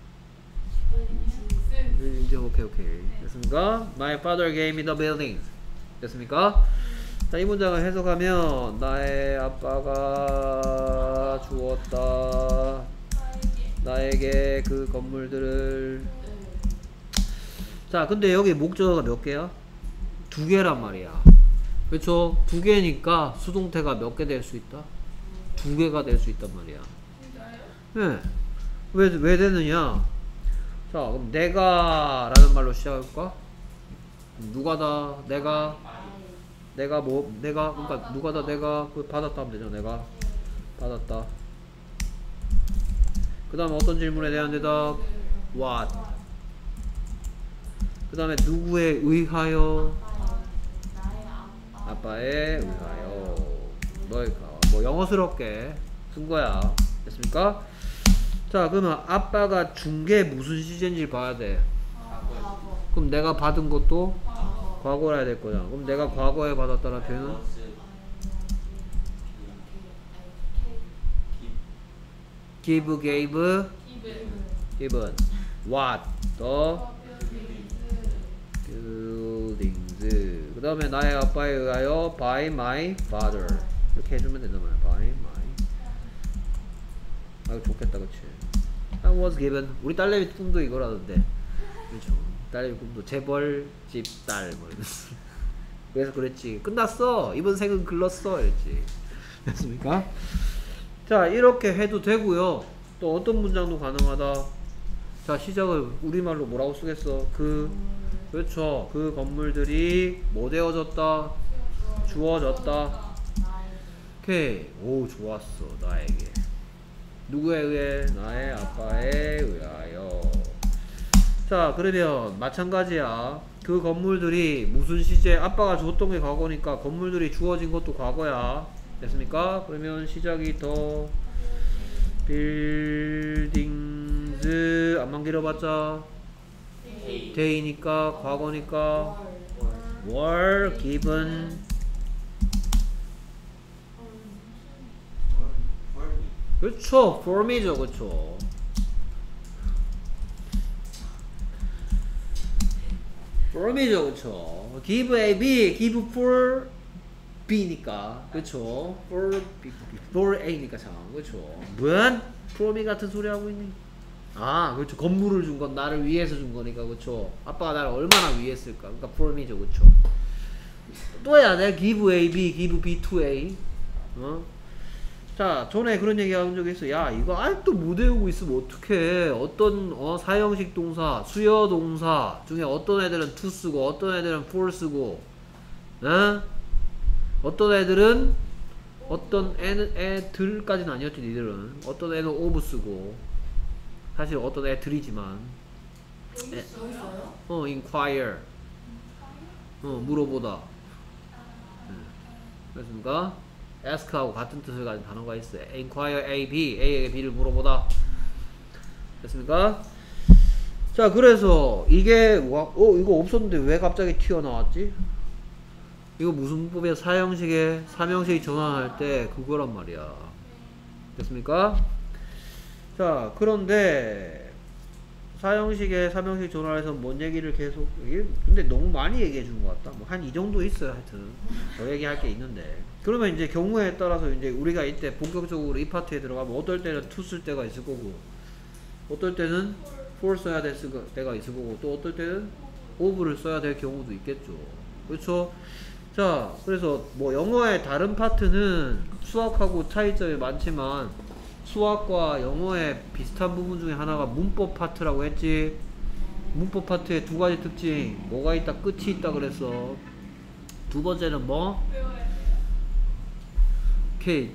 이제 오케이 오케이 됐습니까? My father gave me the buildings. 됐습니까? 자, 이 문장을 해석하면 나의 아빠가 주었다 나에게 그 건물들을. 자 근데 여기 목적어가 몇 개야? 두 개란 말이야. 그렇죠? 두 개니까 수동태가 몇 개 될 수 있다? 두 개가 될 수 있단 말이야. 네. 왜, 왜 되느냐? 자 그럼 내가 라는 말로 시작할까? 누가다 내가 내가 뭐 내가 그러니까 누가다 내가 그 받았다 하면 되죠. 내가 받았다. 그 다음에 어떤 질문에 대한 대답 what. 그 다음에 누구에 의하여 아빠에 의하여 너의 뭐 영어스럽게 쓴 거야. 됐습니까? 자 그러면 아빠가 준 게 무슨 시제인지 봐야 돼. 그럼 내가 받은 것도 과거라 해야 될 거잖아. 그럼 내가 과거에 받았다는 표현은 give, gave, given. what, the buildings. 그 다음에 나의 아빠에 의하여 by my father. 이렇게 해주면 된단 말이야. by my. 아이고 좋겠다 그치. I was given. 우리 딸내미 꿈도 이거라던데. 그렇죠. 딸 꿈도 재벌집 딸 뭐 이러면서. 그래서 그랬지. 끝났어. 이번 생은 글렀어. 이랬지. 됐습니까? 자, 이렇게 해도 되고요. 또 어떤 문장도 가능하다. 자, 시작을 우리말로 뭐라고 쓰겠어? 그, 그렇죠. 그 건물들이 뭐 되어졌다? 주어졌다. 오케이. 오, 좋았어. 나에게. 누구에 의해? 나의 아빠에 의하여. 자, 그러면 마찬가지야. 그 건물들이 무슨 시제? 아빠가 줬던 게 과거니까 건물들이 주어진 것도 과거야. 됐습니까? 그러면 시작이 더 빌딩즈 안만 길어봤자 데이니까 과거니까 were given. 그렇죠. for me죠. 그렇죠. for me죠. 그렇죠. give a b, give for b니까. 그렇죠. for b, for a니까 참. 그렇죠. 뭔 for me 같은 소리 하고 있니? 아, 그렇죠. 건물을 준 건 나를 위해서 준 거니까. 그렇죠. 아빠가 나를 얼마나 위했을까. 그러니까 for me죠. 그렇죠. 또 해야 돼. give a b, give b to a. 어? 자, 전에 그런 얘기 한 적이 있어. 야, 이거 아직도 못 외우고 있으면 어떡해. 어떤 어, 사형식 동사, 수요 동사 중에 어떤 애들은 to 쓰고 어떤 애들은 for 쓰고, 어? 어떤 애들은 어떤 애는 애들까지는 아니었지. 니들은 어떤 애는 of 쓰고, 사실 어떤 애들이지만 애, 어 inquire, 어 물어보다. 네. 그렇습니까? ask하고 같은 뜻을 가진 단어가 있어요. inquire A, B, A에게 B를 물어보다. 됐습니까? 자, 그래서 이게 와, 어 이거 없었는데 왜 갑자기 튀어나왔지? 이거 무슨 문법이야? 사형식에 삼형식 전환할 때 그거란 말이야. 됐습니까? 자, 그런데 사형식에 삼형식 전환해서 뭔 얘기를 계속, 이게 근데 너무 많이 얘기해 준 것 같다. 뭐 한 이 정도 있어요. 하여튼 더 얘기할 게 있는데, 그러면 이제 경우에 따라서 이제 우리가 이때 본격적으로 이 파트에 들어가면 어떨 때는 to 쓸 때가 있을 거고, 어떨 때는 for 써야 될 때가 있을 거고, 또 어떨 때는 of를 써야 될 경우도 있겠죠. 그렇죠? 자, 그래서 뭐 영어의 다른 파트는 수학하고 차이점이 많지만 수학과 영어의 비슷한 부분 중에 하나가 문법 파트라고 했지. 문법 파트에 두 가지 특징, 뭐가 있다? 끝이 있다 그랬어. 두 번째는 뭐? 오케이,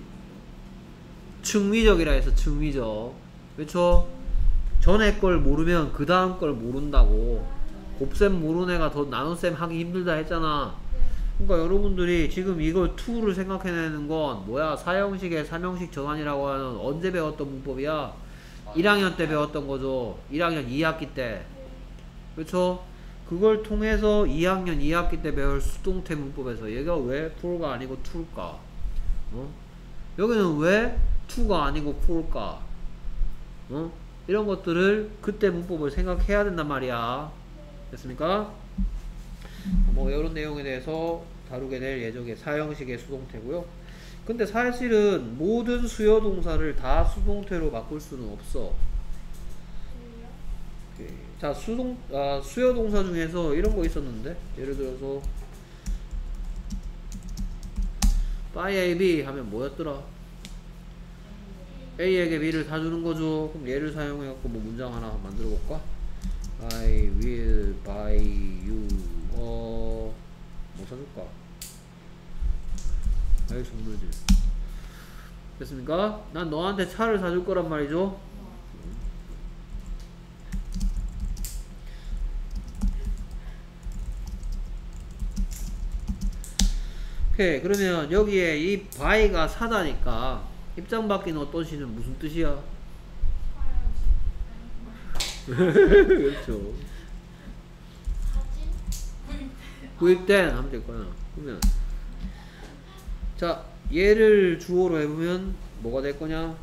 측위적이라 해서 측위적. 그렇죠? 전에 걸 모르면 그 다음 걸 모른다고. 곱셈 모르는 애가 더 나눗셈 하기 힘들다 했잖아. 그러니까 여러분들이 지금 이걸 to를 생각해내는 건 뭐야? 사형식의 삼형식 전환이라고 하는 언제 배웠던 문법이야? 일 학년 때 배웠던 거죠. 일 학년 이 학기 때. 그렇죠? 그걸 통해서 이 학년 이 학기 때 배울 수동태 문법에서 얘가 왜 for가 아니고 to일까? 어? 여기는 왜 to가 아니고 for일까? 어? 이런 것들을 그때 문법을 생각해야 된단 말이야. 됐습니까? 뭐 이런 내용에 대해서 다루게 될 예정의 사형식의 수동태고요. 근데 사실은 모든 수요 동사를 다 수동태로 바꿀 수는 없어. 오케이. 자, 수동 아, 수요 동사 중에서 이런 거 있었는데, 예를 들어서 buy A, B 하면 뭐였더라? A에게 B를 사주는 거죠. 그럼 얘를 사용해갖고 뭐 문장 하나 만들어 볼까? I will buy you 어... 뭐 사줄까? 나의 선물들. 됐습니까? 난 너한테 차를 사줄 거란 말이죠. 오케이, 그러면 여기에 이 buy가 사다니까 입장 바뀐 어떤 시는 무슨 뜻이야? 그렇죠. 구입된 하면 될 거야. 그러면 자, 얘를 주어로 해보면 뭐가 될 거냐?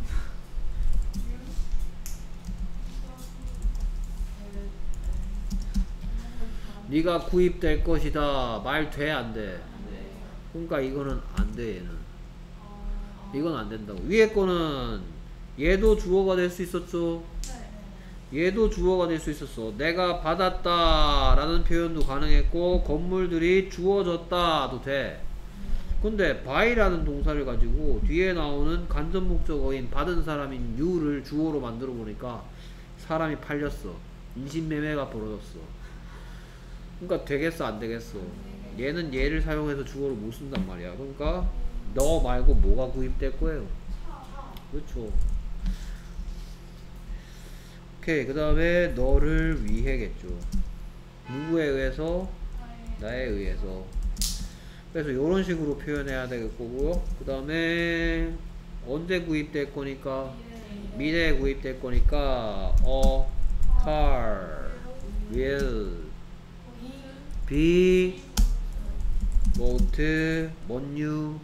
네가 구입될 것이다. 말 돼, 안 돼? 그러니까 이거는 안 돼. 얘는 이건 안 된다고. 위에 거는 얘도 주어가 될 수 있었죠. 얘도 주어가 될 수 있었어. 내가 받았다 라는 표현도 가능했고 건물들이 주어졌다도 돼. 근데 by라는 동사를 가지고 뒤에 나오는 간접 목적어인 받은 사람인 you를 주어로 만들어 보니까 사람이 팔렸어. 인신매매가 벌어졌어. 그러니까 되겠어 안 되겠어? 얘는 얘를 사용해서 주어로 못 쓴단 말이야. 그러니까 너 말고 뭐가 구입될 거예요? 그렇죠. 오케이. 그 다음에 너를 위해겠죠. 누구에 의해서? 나에 의해서. 그래서 이런 식으로 표현해야 될 거고요. 그 다음에 언제 구입될 거니까? 미래에 구입될 거니까 a car will be bought on you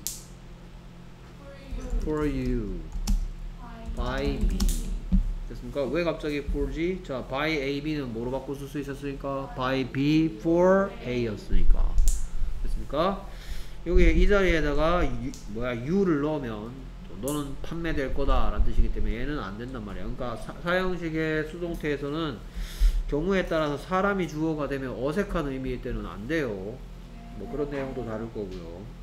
for you by me. 됐습니까? 왜 갑자기 for지? 자, by A, B는 뭐로 바꿔 쓸 수 있었으니까? by B for A 였으니까. 됐습니까? 여기 이 자리에다가 유, 뭐야 U를 넣으면 너는 판매될 거다 라는 뜻이기 때문에 얘는 안 된단 말이야. 그러니까 사, 사형식의 수동태에서는 경우에 따라서 사람이 주어가 되면 어색한 의미일 때는 안 돼요. 뭐 그런 내용도 다룰 거고요.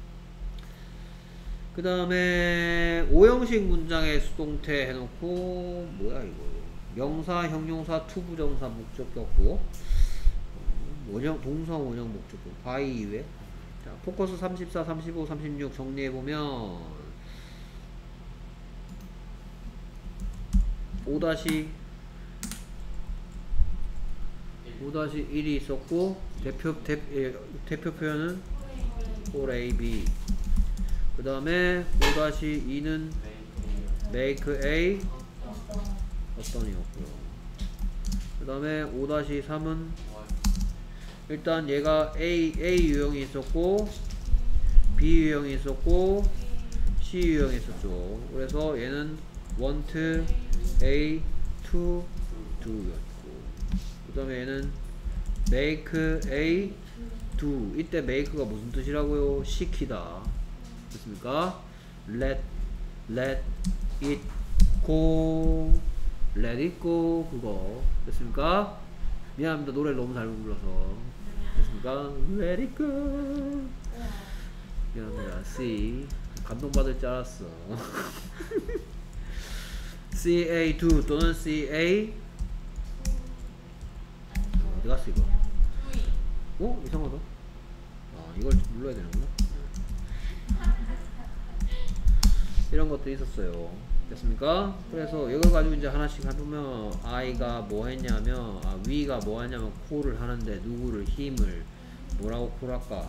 그 다음에 오형식 문장의 수동태 해놓고 뭐야 이거 명사, 형용사, 투부정사, 목적격보 원형, 동사, 원형, 목적보 by 이외. 자, 포커스 삼십사, 삼십오, 삼십육 정리해보면 오 다시 오 다시 일이 있었고 대표, 대, 예, 대표 표현은 for A, B. 그 다음에 오 다시 이는 make A 어떤이었고요. 그 다음에 오 다시 삼은 일단 얘가 A, A 유형이 있었고 B 유형이 있었고 C 유형이 있었죠. 그래서 얘는 want A to do 였고 그 다음에 얘는 make A do. 이때 make가 무슨 뜻이라고요? 시키다. 됐습니까? let let it go let it go 그거 됐습니까? 미안합니다. 노래를 너무 잘 불러서. 됐습니까? let it go 미안합니다. C 감동받을 줄 알았어. C A do 또는 C A 어디 갔어 이거? 어? 이상하다. 아 이걸 눌러야 되는구나. 이런 것도 있었어요. 됐습니까? 그래서 이걸 가지고 이제 하나씩 해보면 I가 뭐 했냐면 아, 위가 뭐 했냐면 콜을 하는데 누구를 힘을 뭐라고 콜할까?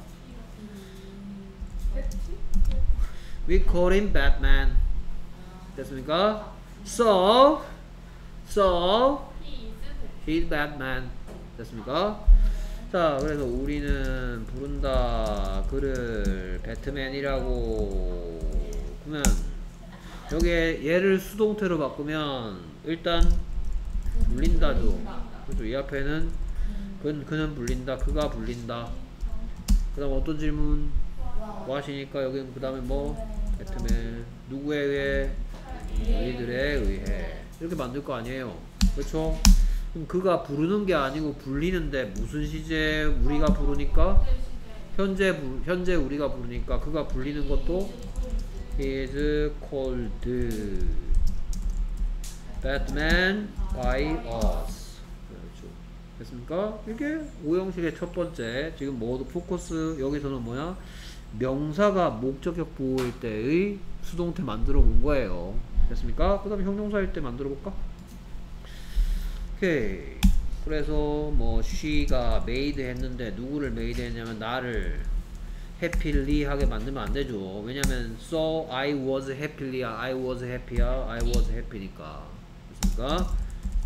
We call him Batman. 됐습니까? So So he's Batman. 됐습니까? 자, 그래서 우리는 부른다 그를 배트맨이라고. 그러면 여기에 얘를 수동태로 바꾸면 일단 불린다죠. 그렇죠. 이 앞에는 그는, 그는 불린다, 그가 불린다. 그 다음 어떤 질문? what이니까 여기는 그 다음에 뭐? 배트맨. 누구에 의해? 우리들에 의해. 이렇게 만들 거 아니에요. 그렇죠? 그럼 그가 부르는 게 아니고 불리는데 무슨 시제 우리가 부르니까? 현재, 부, 현재 우리가 부르니까 그가 불리는 것도 is called Batman by us. 그렇죠. 됐습니까? 이게 오형식의 첫 번째. 지금 모두 포커스 여기서는 뭐야? 명사가 목적격 보호일 때의 수동태 만들어 본 거예요. 됐습니까? 그 다음에 형용사일 때 만들어 볼까? 오케이. 그래서 뭐 she가 made 했는데 누구를 made 했냐면 나를 happily 하게 만들면 안 되죠. 왜냐면 so I was happy야, I was happy야, I was happy니까. 됐습니까?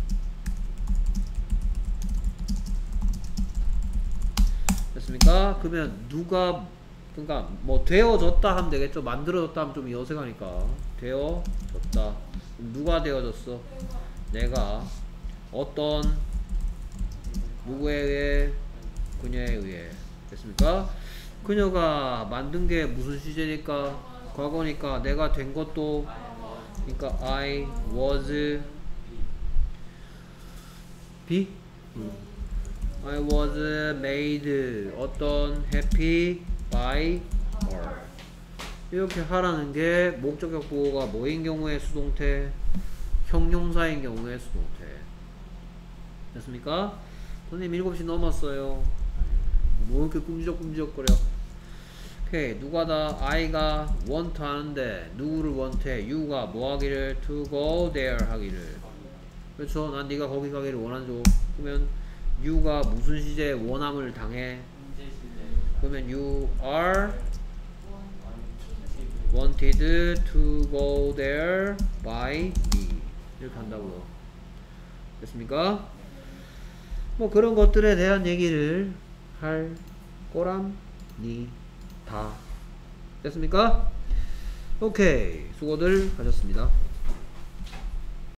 됐습니까? 그러면 누가 그러니까 뭐 되어졌다 하면 되겠죠. 만들어졌다 하면 좀 어색하니까 되어졌다. 누가 되어졌어? 내가. 어떤 누구에 의해? 그녀에 의해. 됐습니까? 그녀가 만든 게 무슨 시제니까? 과거니까 내가 된 것도 그러니까 I was B? 음. I was made 어떤 happy by her. 이렇게 하라는 게 목적격 보호가 뭐인 경우에 수동태? 형용사인 경우에 수동태. 됐습니까? 선생님 일곱 시 넘었어요. 뭐 이렇게 꿈지적꿈지적거려. 오케이. 누가 다 I가 want 하는데 누구를 원해? You가 뭐 하기를? To go there 하기를. 그렇죠? 난 네가 거기 가기를 원하죠. 그러면 You가 무슨 시제에 원함을 당해? 현재 시제 그러면 You are wanted to go there by me. 이렇게 한다고요. 됐습니까? 뭐 그런 것들에 대한 얘기를 할 거랍니다. 됐습니까? 오케이. 수고들 하셨습니다.